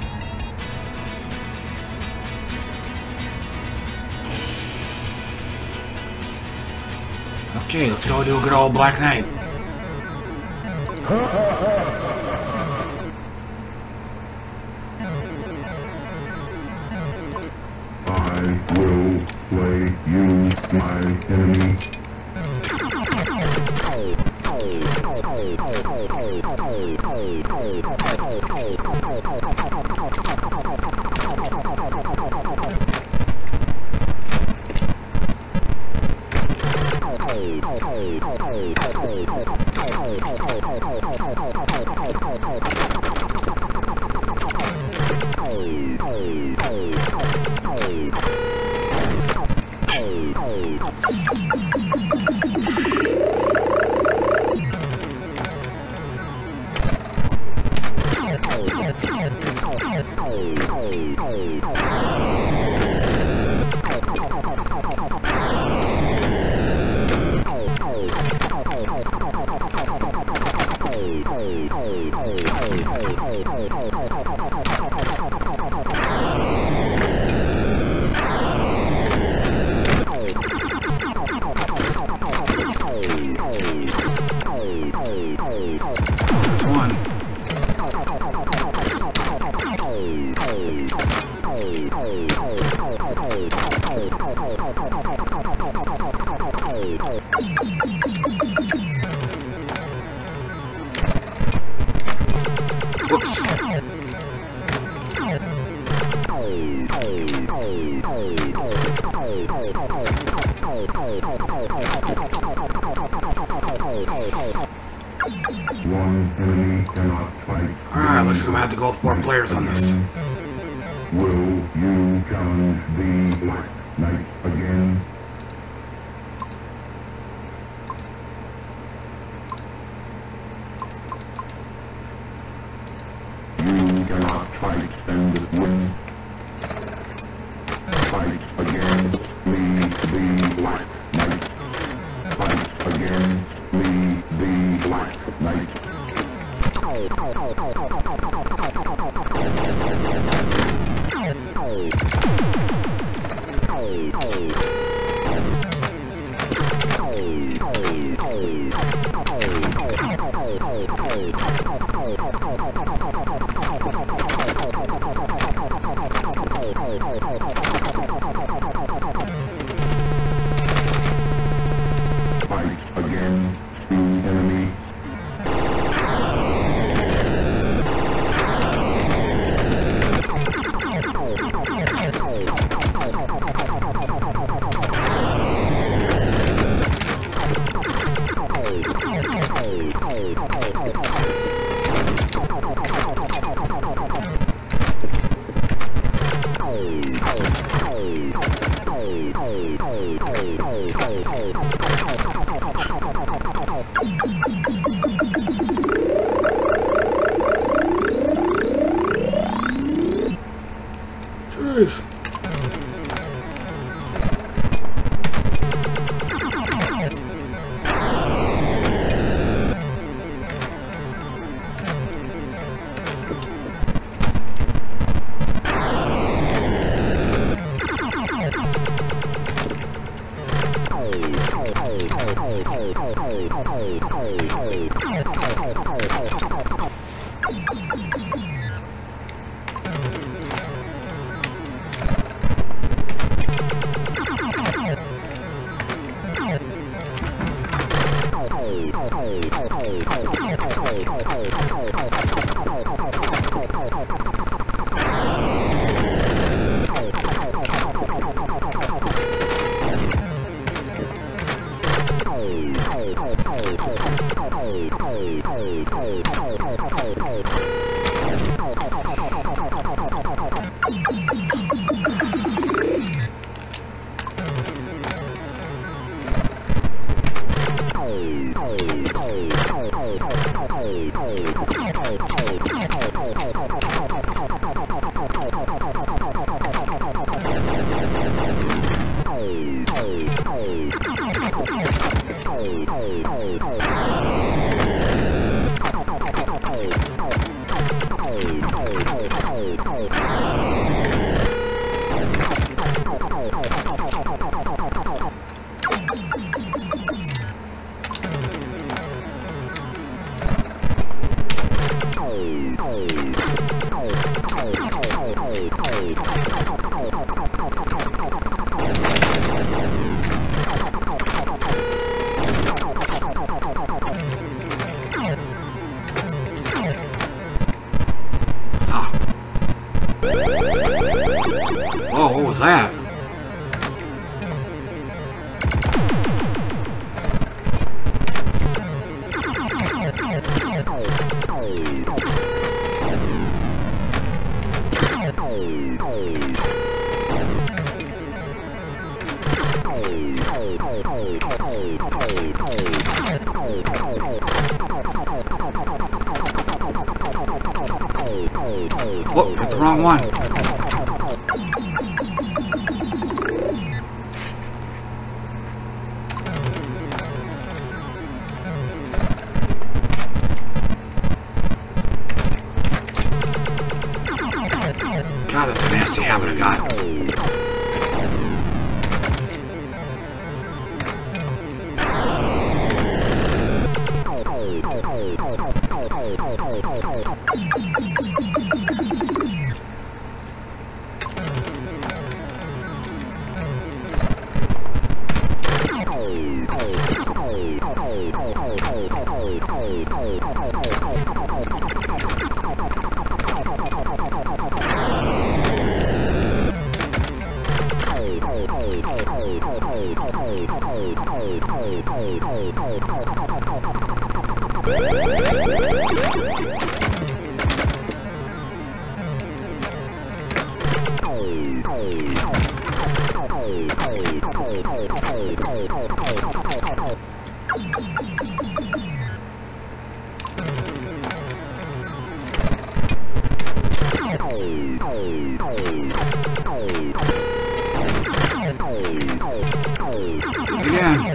Okay, let's go do a good old Black Knight. I will slay you, my enemy. Whoops. One enemy cannot fight. Alright, looks like I'm gonna have to go with 4 players on this. Will you challenge the Black Knight again? You cannot fight and win. Fight against me, the Black Knight. Fight against me, the Black Knight. Fight against the enemy. Jeez. Whoa, what was that? Whoa, that's the wrong one. God, that's a nasty habit I got. Again.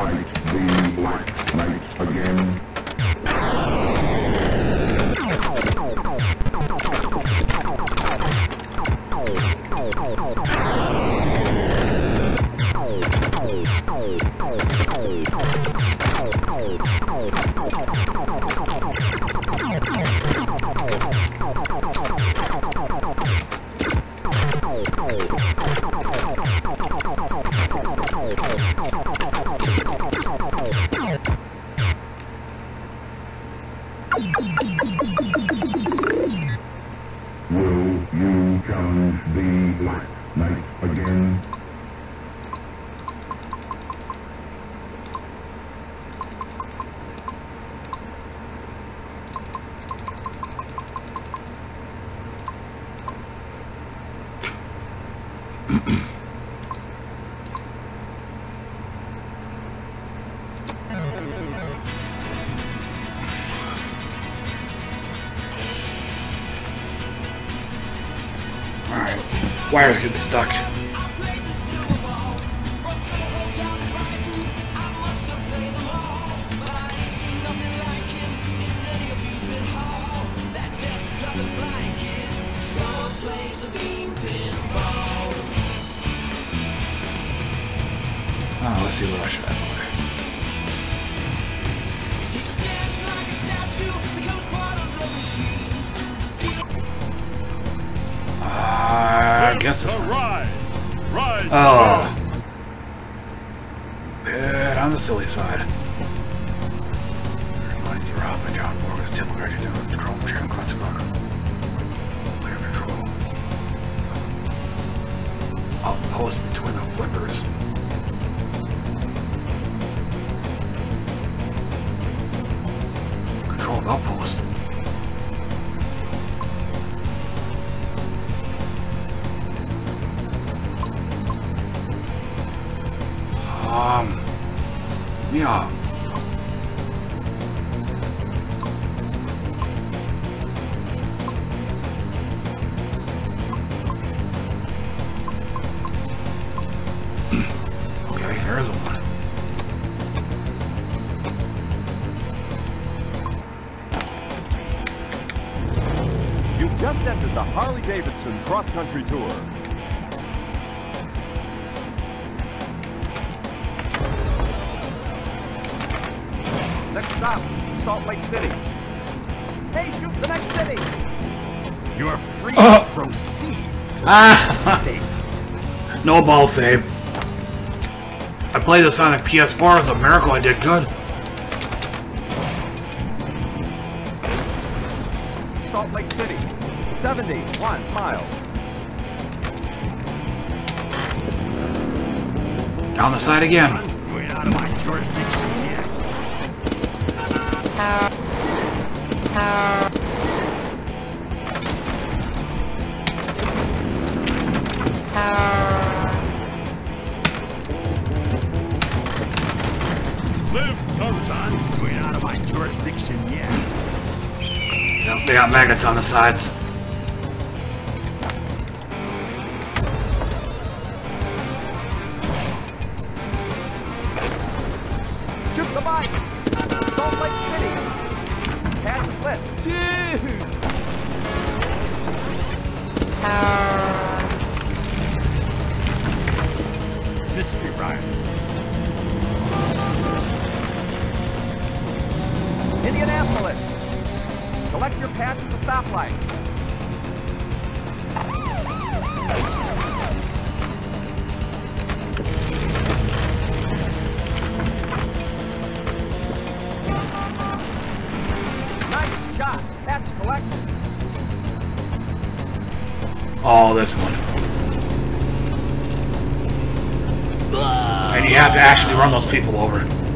fight the Black Knight again. Will you challenge the Black Knight again? Wires get stuck. Oh, let's see what I should have. I guess it's oh, bit on the silly side. Remind you, Rob and John Borg is typical to the control machine classic rock. Player control. Outpost between the flippers. Controlled outpost. Yeah. Okay, here's one. You've just entered the Harley-Davidson cross-country tour. Next stop, Salt Lake City. Hey, shoot the next city! You're free to proceed. No ball save. I played this on a PS4 as a miracle I did good. Salt Lake City, 71 miles. Down the side again. Going out of my jurisdiction yet. Son, going out of my jurisdiction yet. Yep, they got maggots on the sides. Shoot the bike! Salt Lake City! Pass the flip! Dude! Mystery Ryan. Indianapolis! Select your path at the stoplight. Nice shot! That's collected. Oh, this one. And you have to actually run those people over.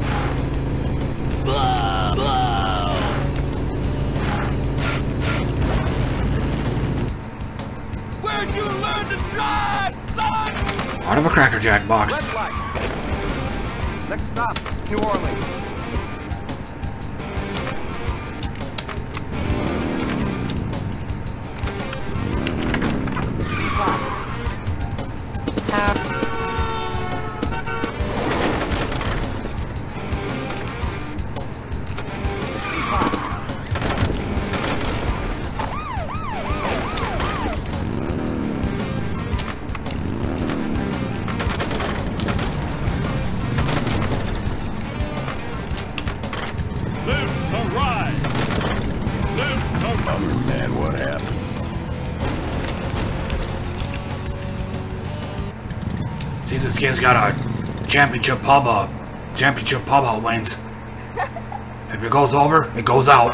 Where'd you learn to drive, son? Out of a Cracker Jack box. Red light. Next stop, New Orleans. This game's got a championship pub out lanes. If it goes over, it goes out.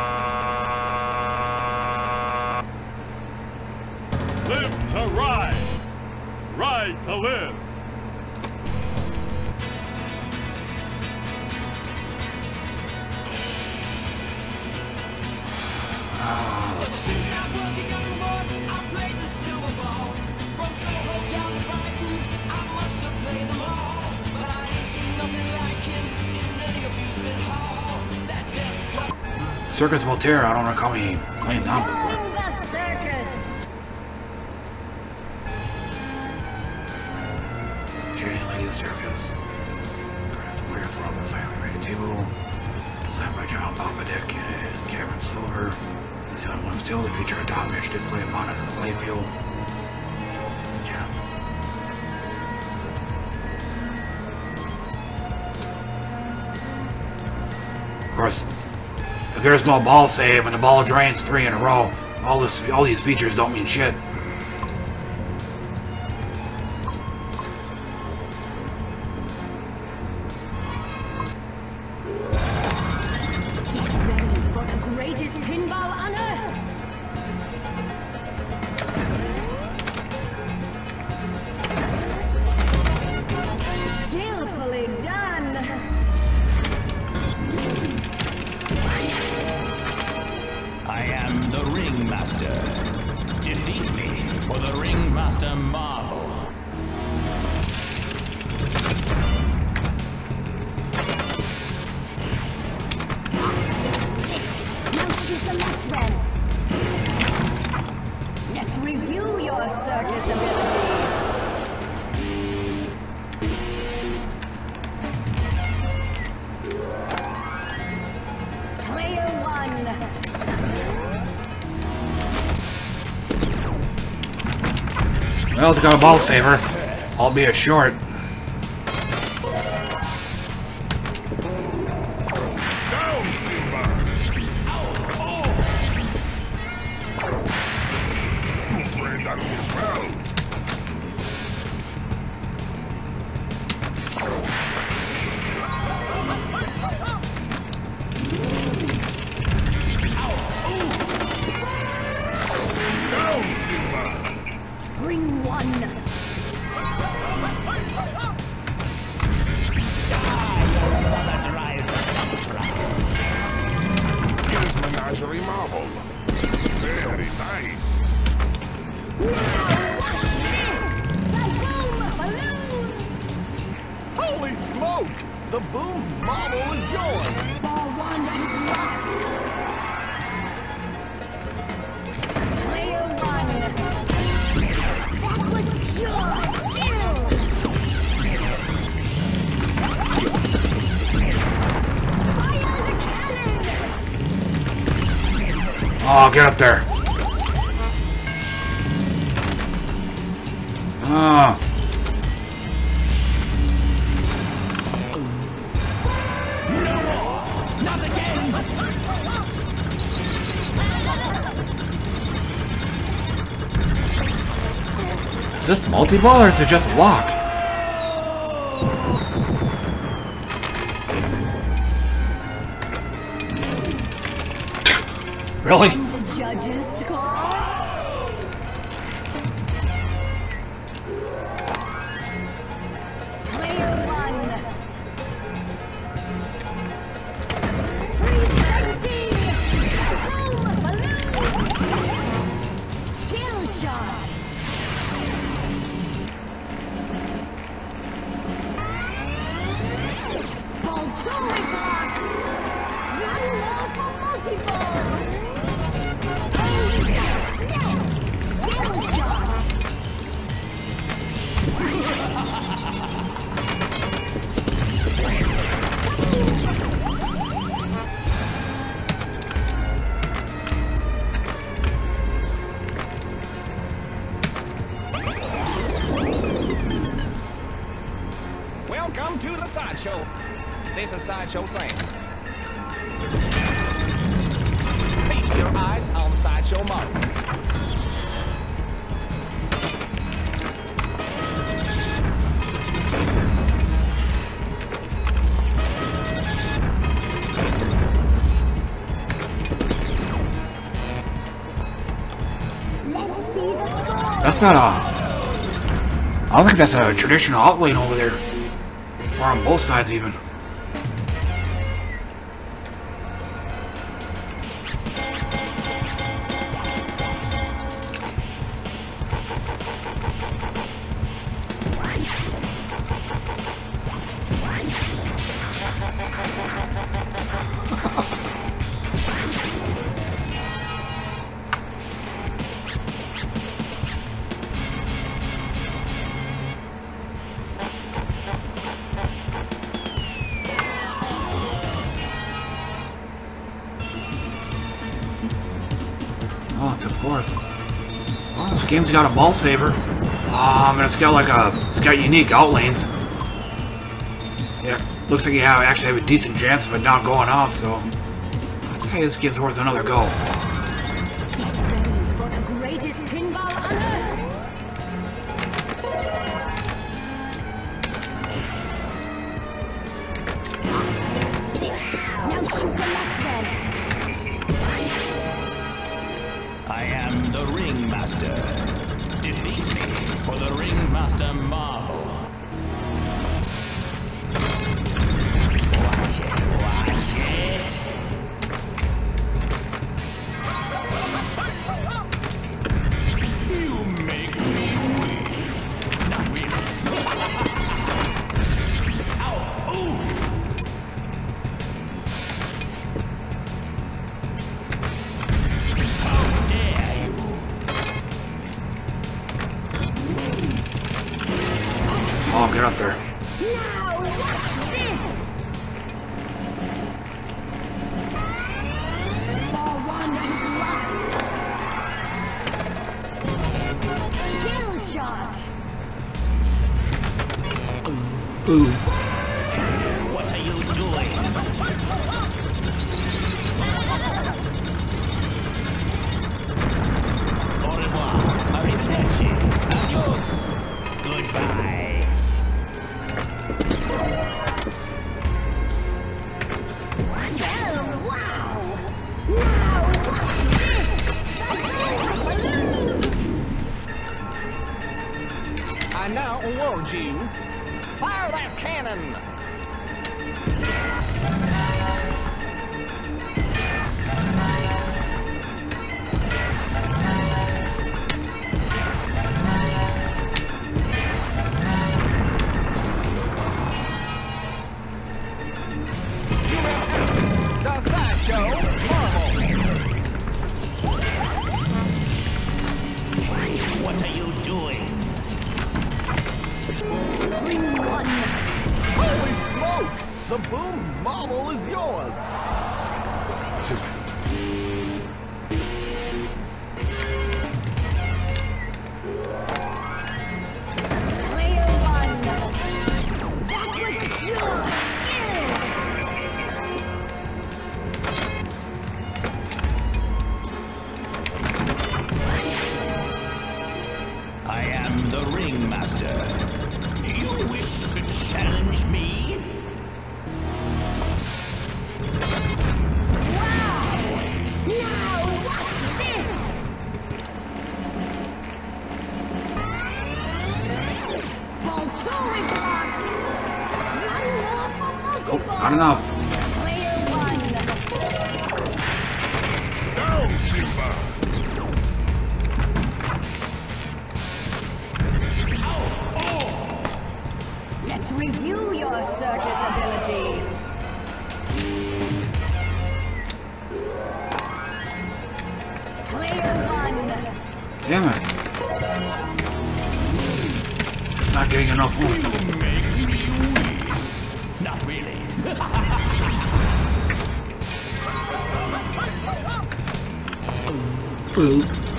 Live to ride. Ride to live. Let's see. Circus Voltaire, I don't recall me playing that before. Jane Lady Circus. The players were on this highly rated table. Designed by John Popadick and Cameron Silver. This young one still to feature a top-notch display monitor in the playfield. Yeah. Of course, if there's no ball save and the ball drains 3 in a row, all these features don't mean shit. Greatest pinball on earth! Skillfully done! I am the Ringmaster. Defeat me for the Ringmaster Marble. Let's review your circus ability. Player 1. Well, it's got a ball saver, albeit short. Ring 1. Here's Menagerie Marble. Very nice. Holy smoke! The boom marble is yours! Ball 1 is locked. Player 1. That was pure skill. Fire the cannon. Oh, get up there. Ah. Not again! Is this multi-ball or is it just locked? Really? The judges call. Player 1. 360. Boom balloon. Kill shot. Ball 2 is locked. One more for multi-ball. Kill shot. Welcome to the sideshow. This is Sideshow Sam. Feast your eyes on Sideshow Marble. That's not a... I don't think that's a traditional outlane over there. Or on both sides, even. Oh, it's a fourth. Oh, this game's got a ball saver. And it's got like it's got unique outlanes. Yeah, looks like you actually have a decent chance of it not going out, so let's say this game's worth another go. For the greatest pinball on earth. Now shoot the left then. I am the Ringmaster. Defeat me for the Ringmaster Marble. Watch it, watch it. You make me weak. Not really. Ow, ooh. Oh, get up there. Kill shot. Ooh. What are you doing? Au revoir. Arrivederci. Adios. Goodbye. Wow. Now watch this. I now warn you. Fire that cannon! Does that show? Marvel! What are you doing? Holy smoke! The boom marble is yours! Player one. That was pure I am the Ringmaster. Do you wish to challenge me? Wow! Now watch this! Ball two is locked! One more for multi-ball! Oh, not enough. Player one. Down, Simba! Let's review your circus abilities. Player one. Damn it. It's not getting enough oomph. Make me weak. Not really. Ooh.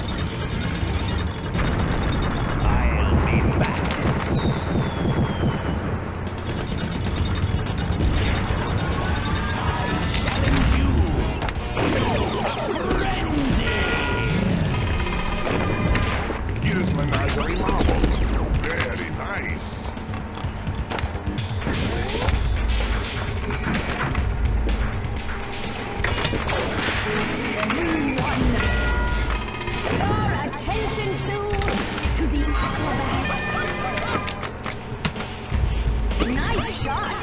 I'll be back. Challenge you. Here's Menagerie Marble. Very nice. Nice shot.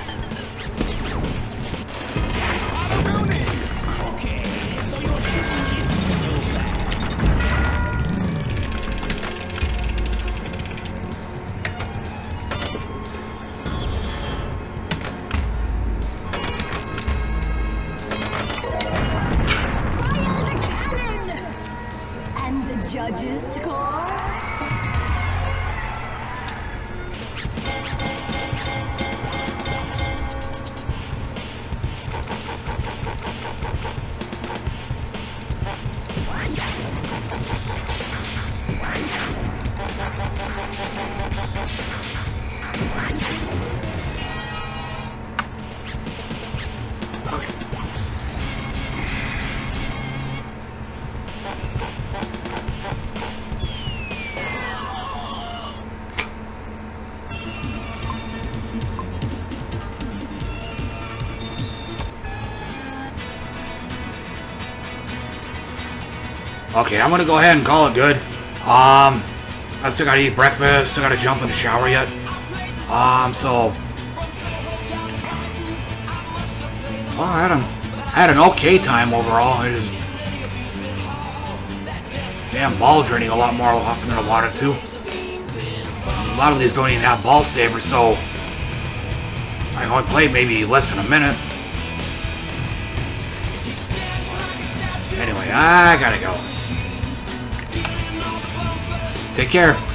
Okay, so your shooting isn't so bad. Fire the cannon! And the judges score? Okay, I'm gonna go ahead and call it good. I still gotta eat breakfast, still gotta jump in the shower yet. So well, I had an okay time overall. I just damn ball draining a lot more often than I wanted to. A lot of these don't even have ball savers, so I only played maybe less than a minute. Anyway, I gotta go. Take care.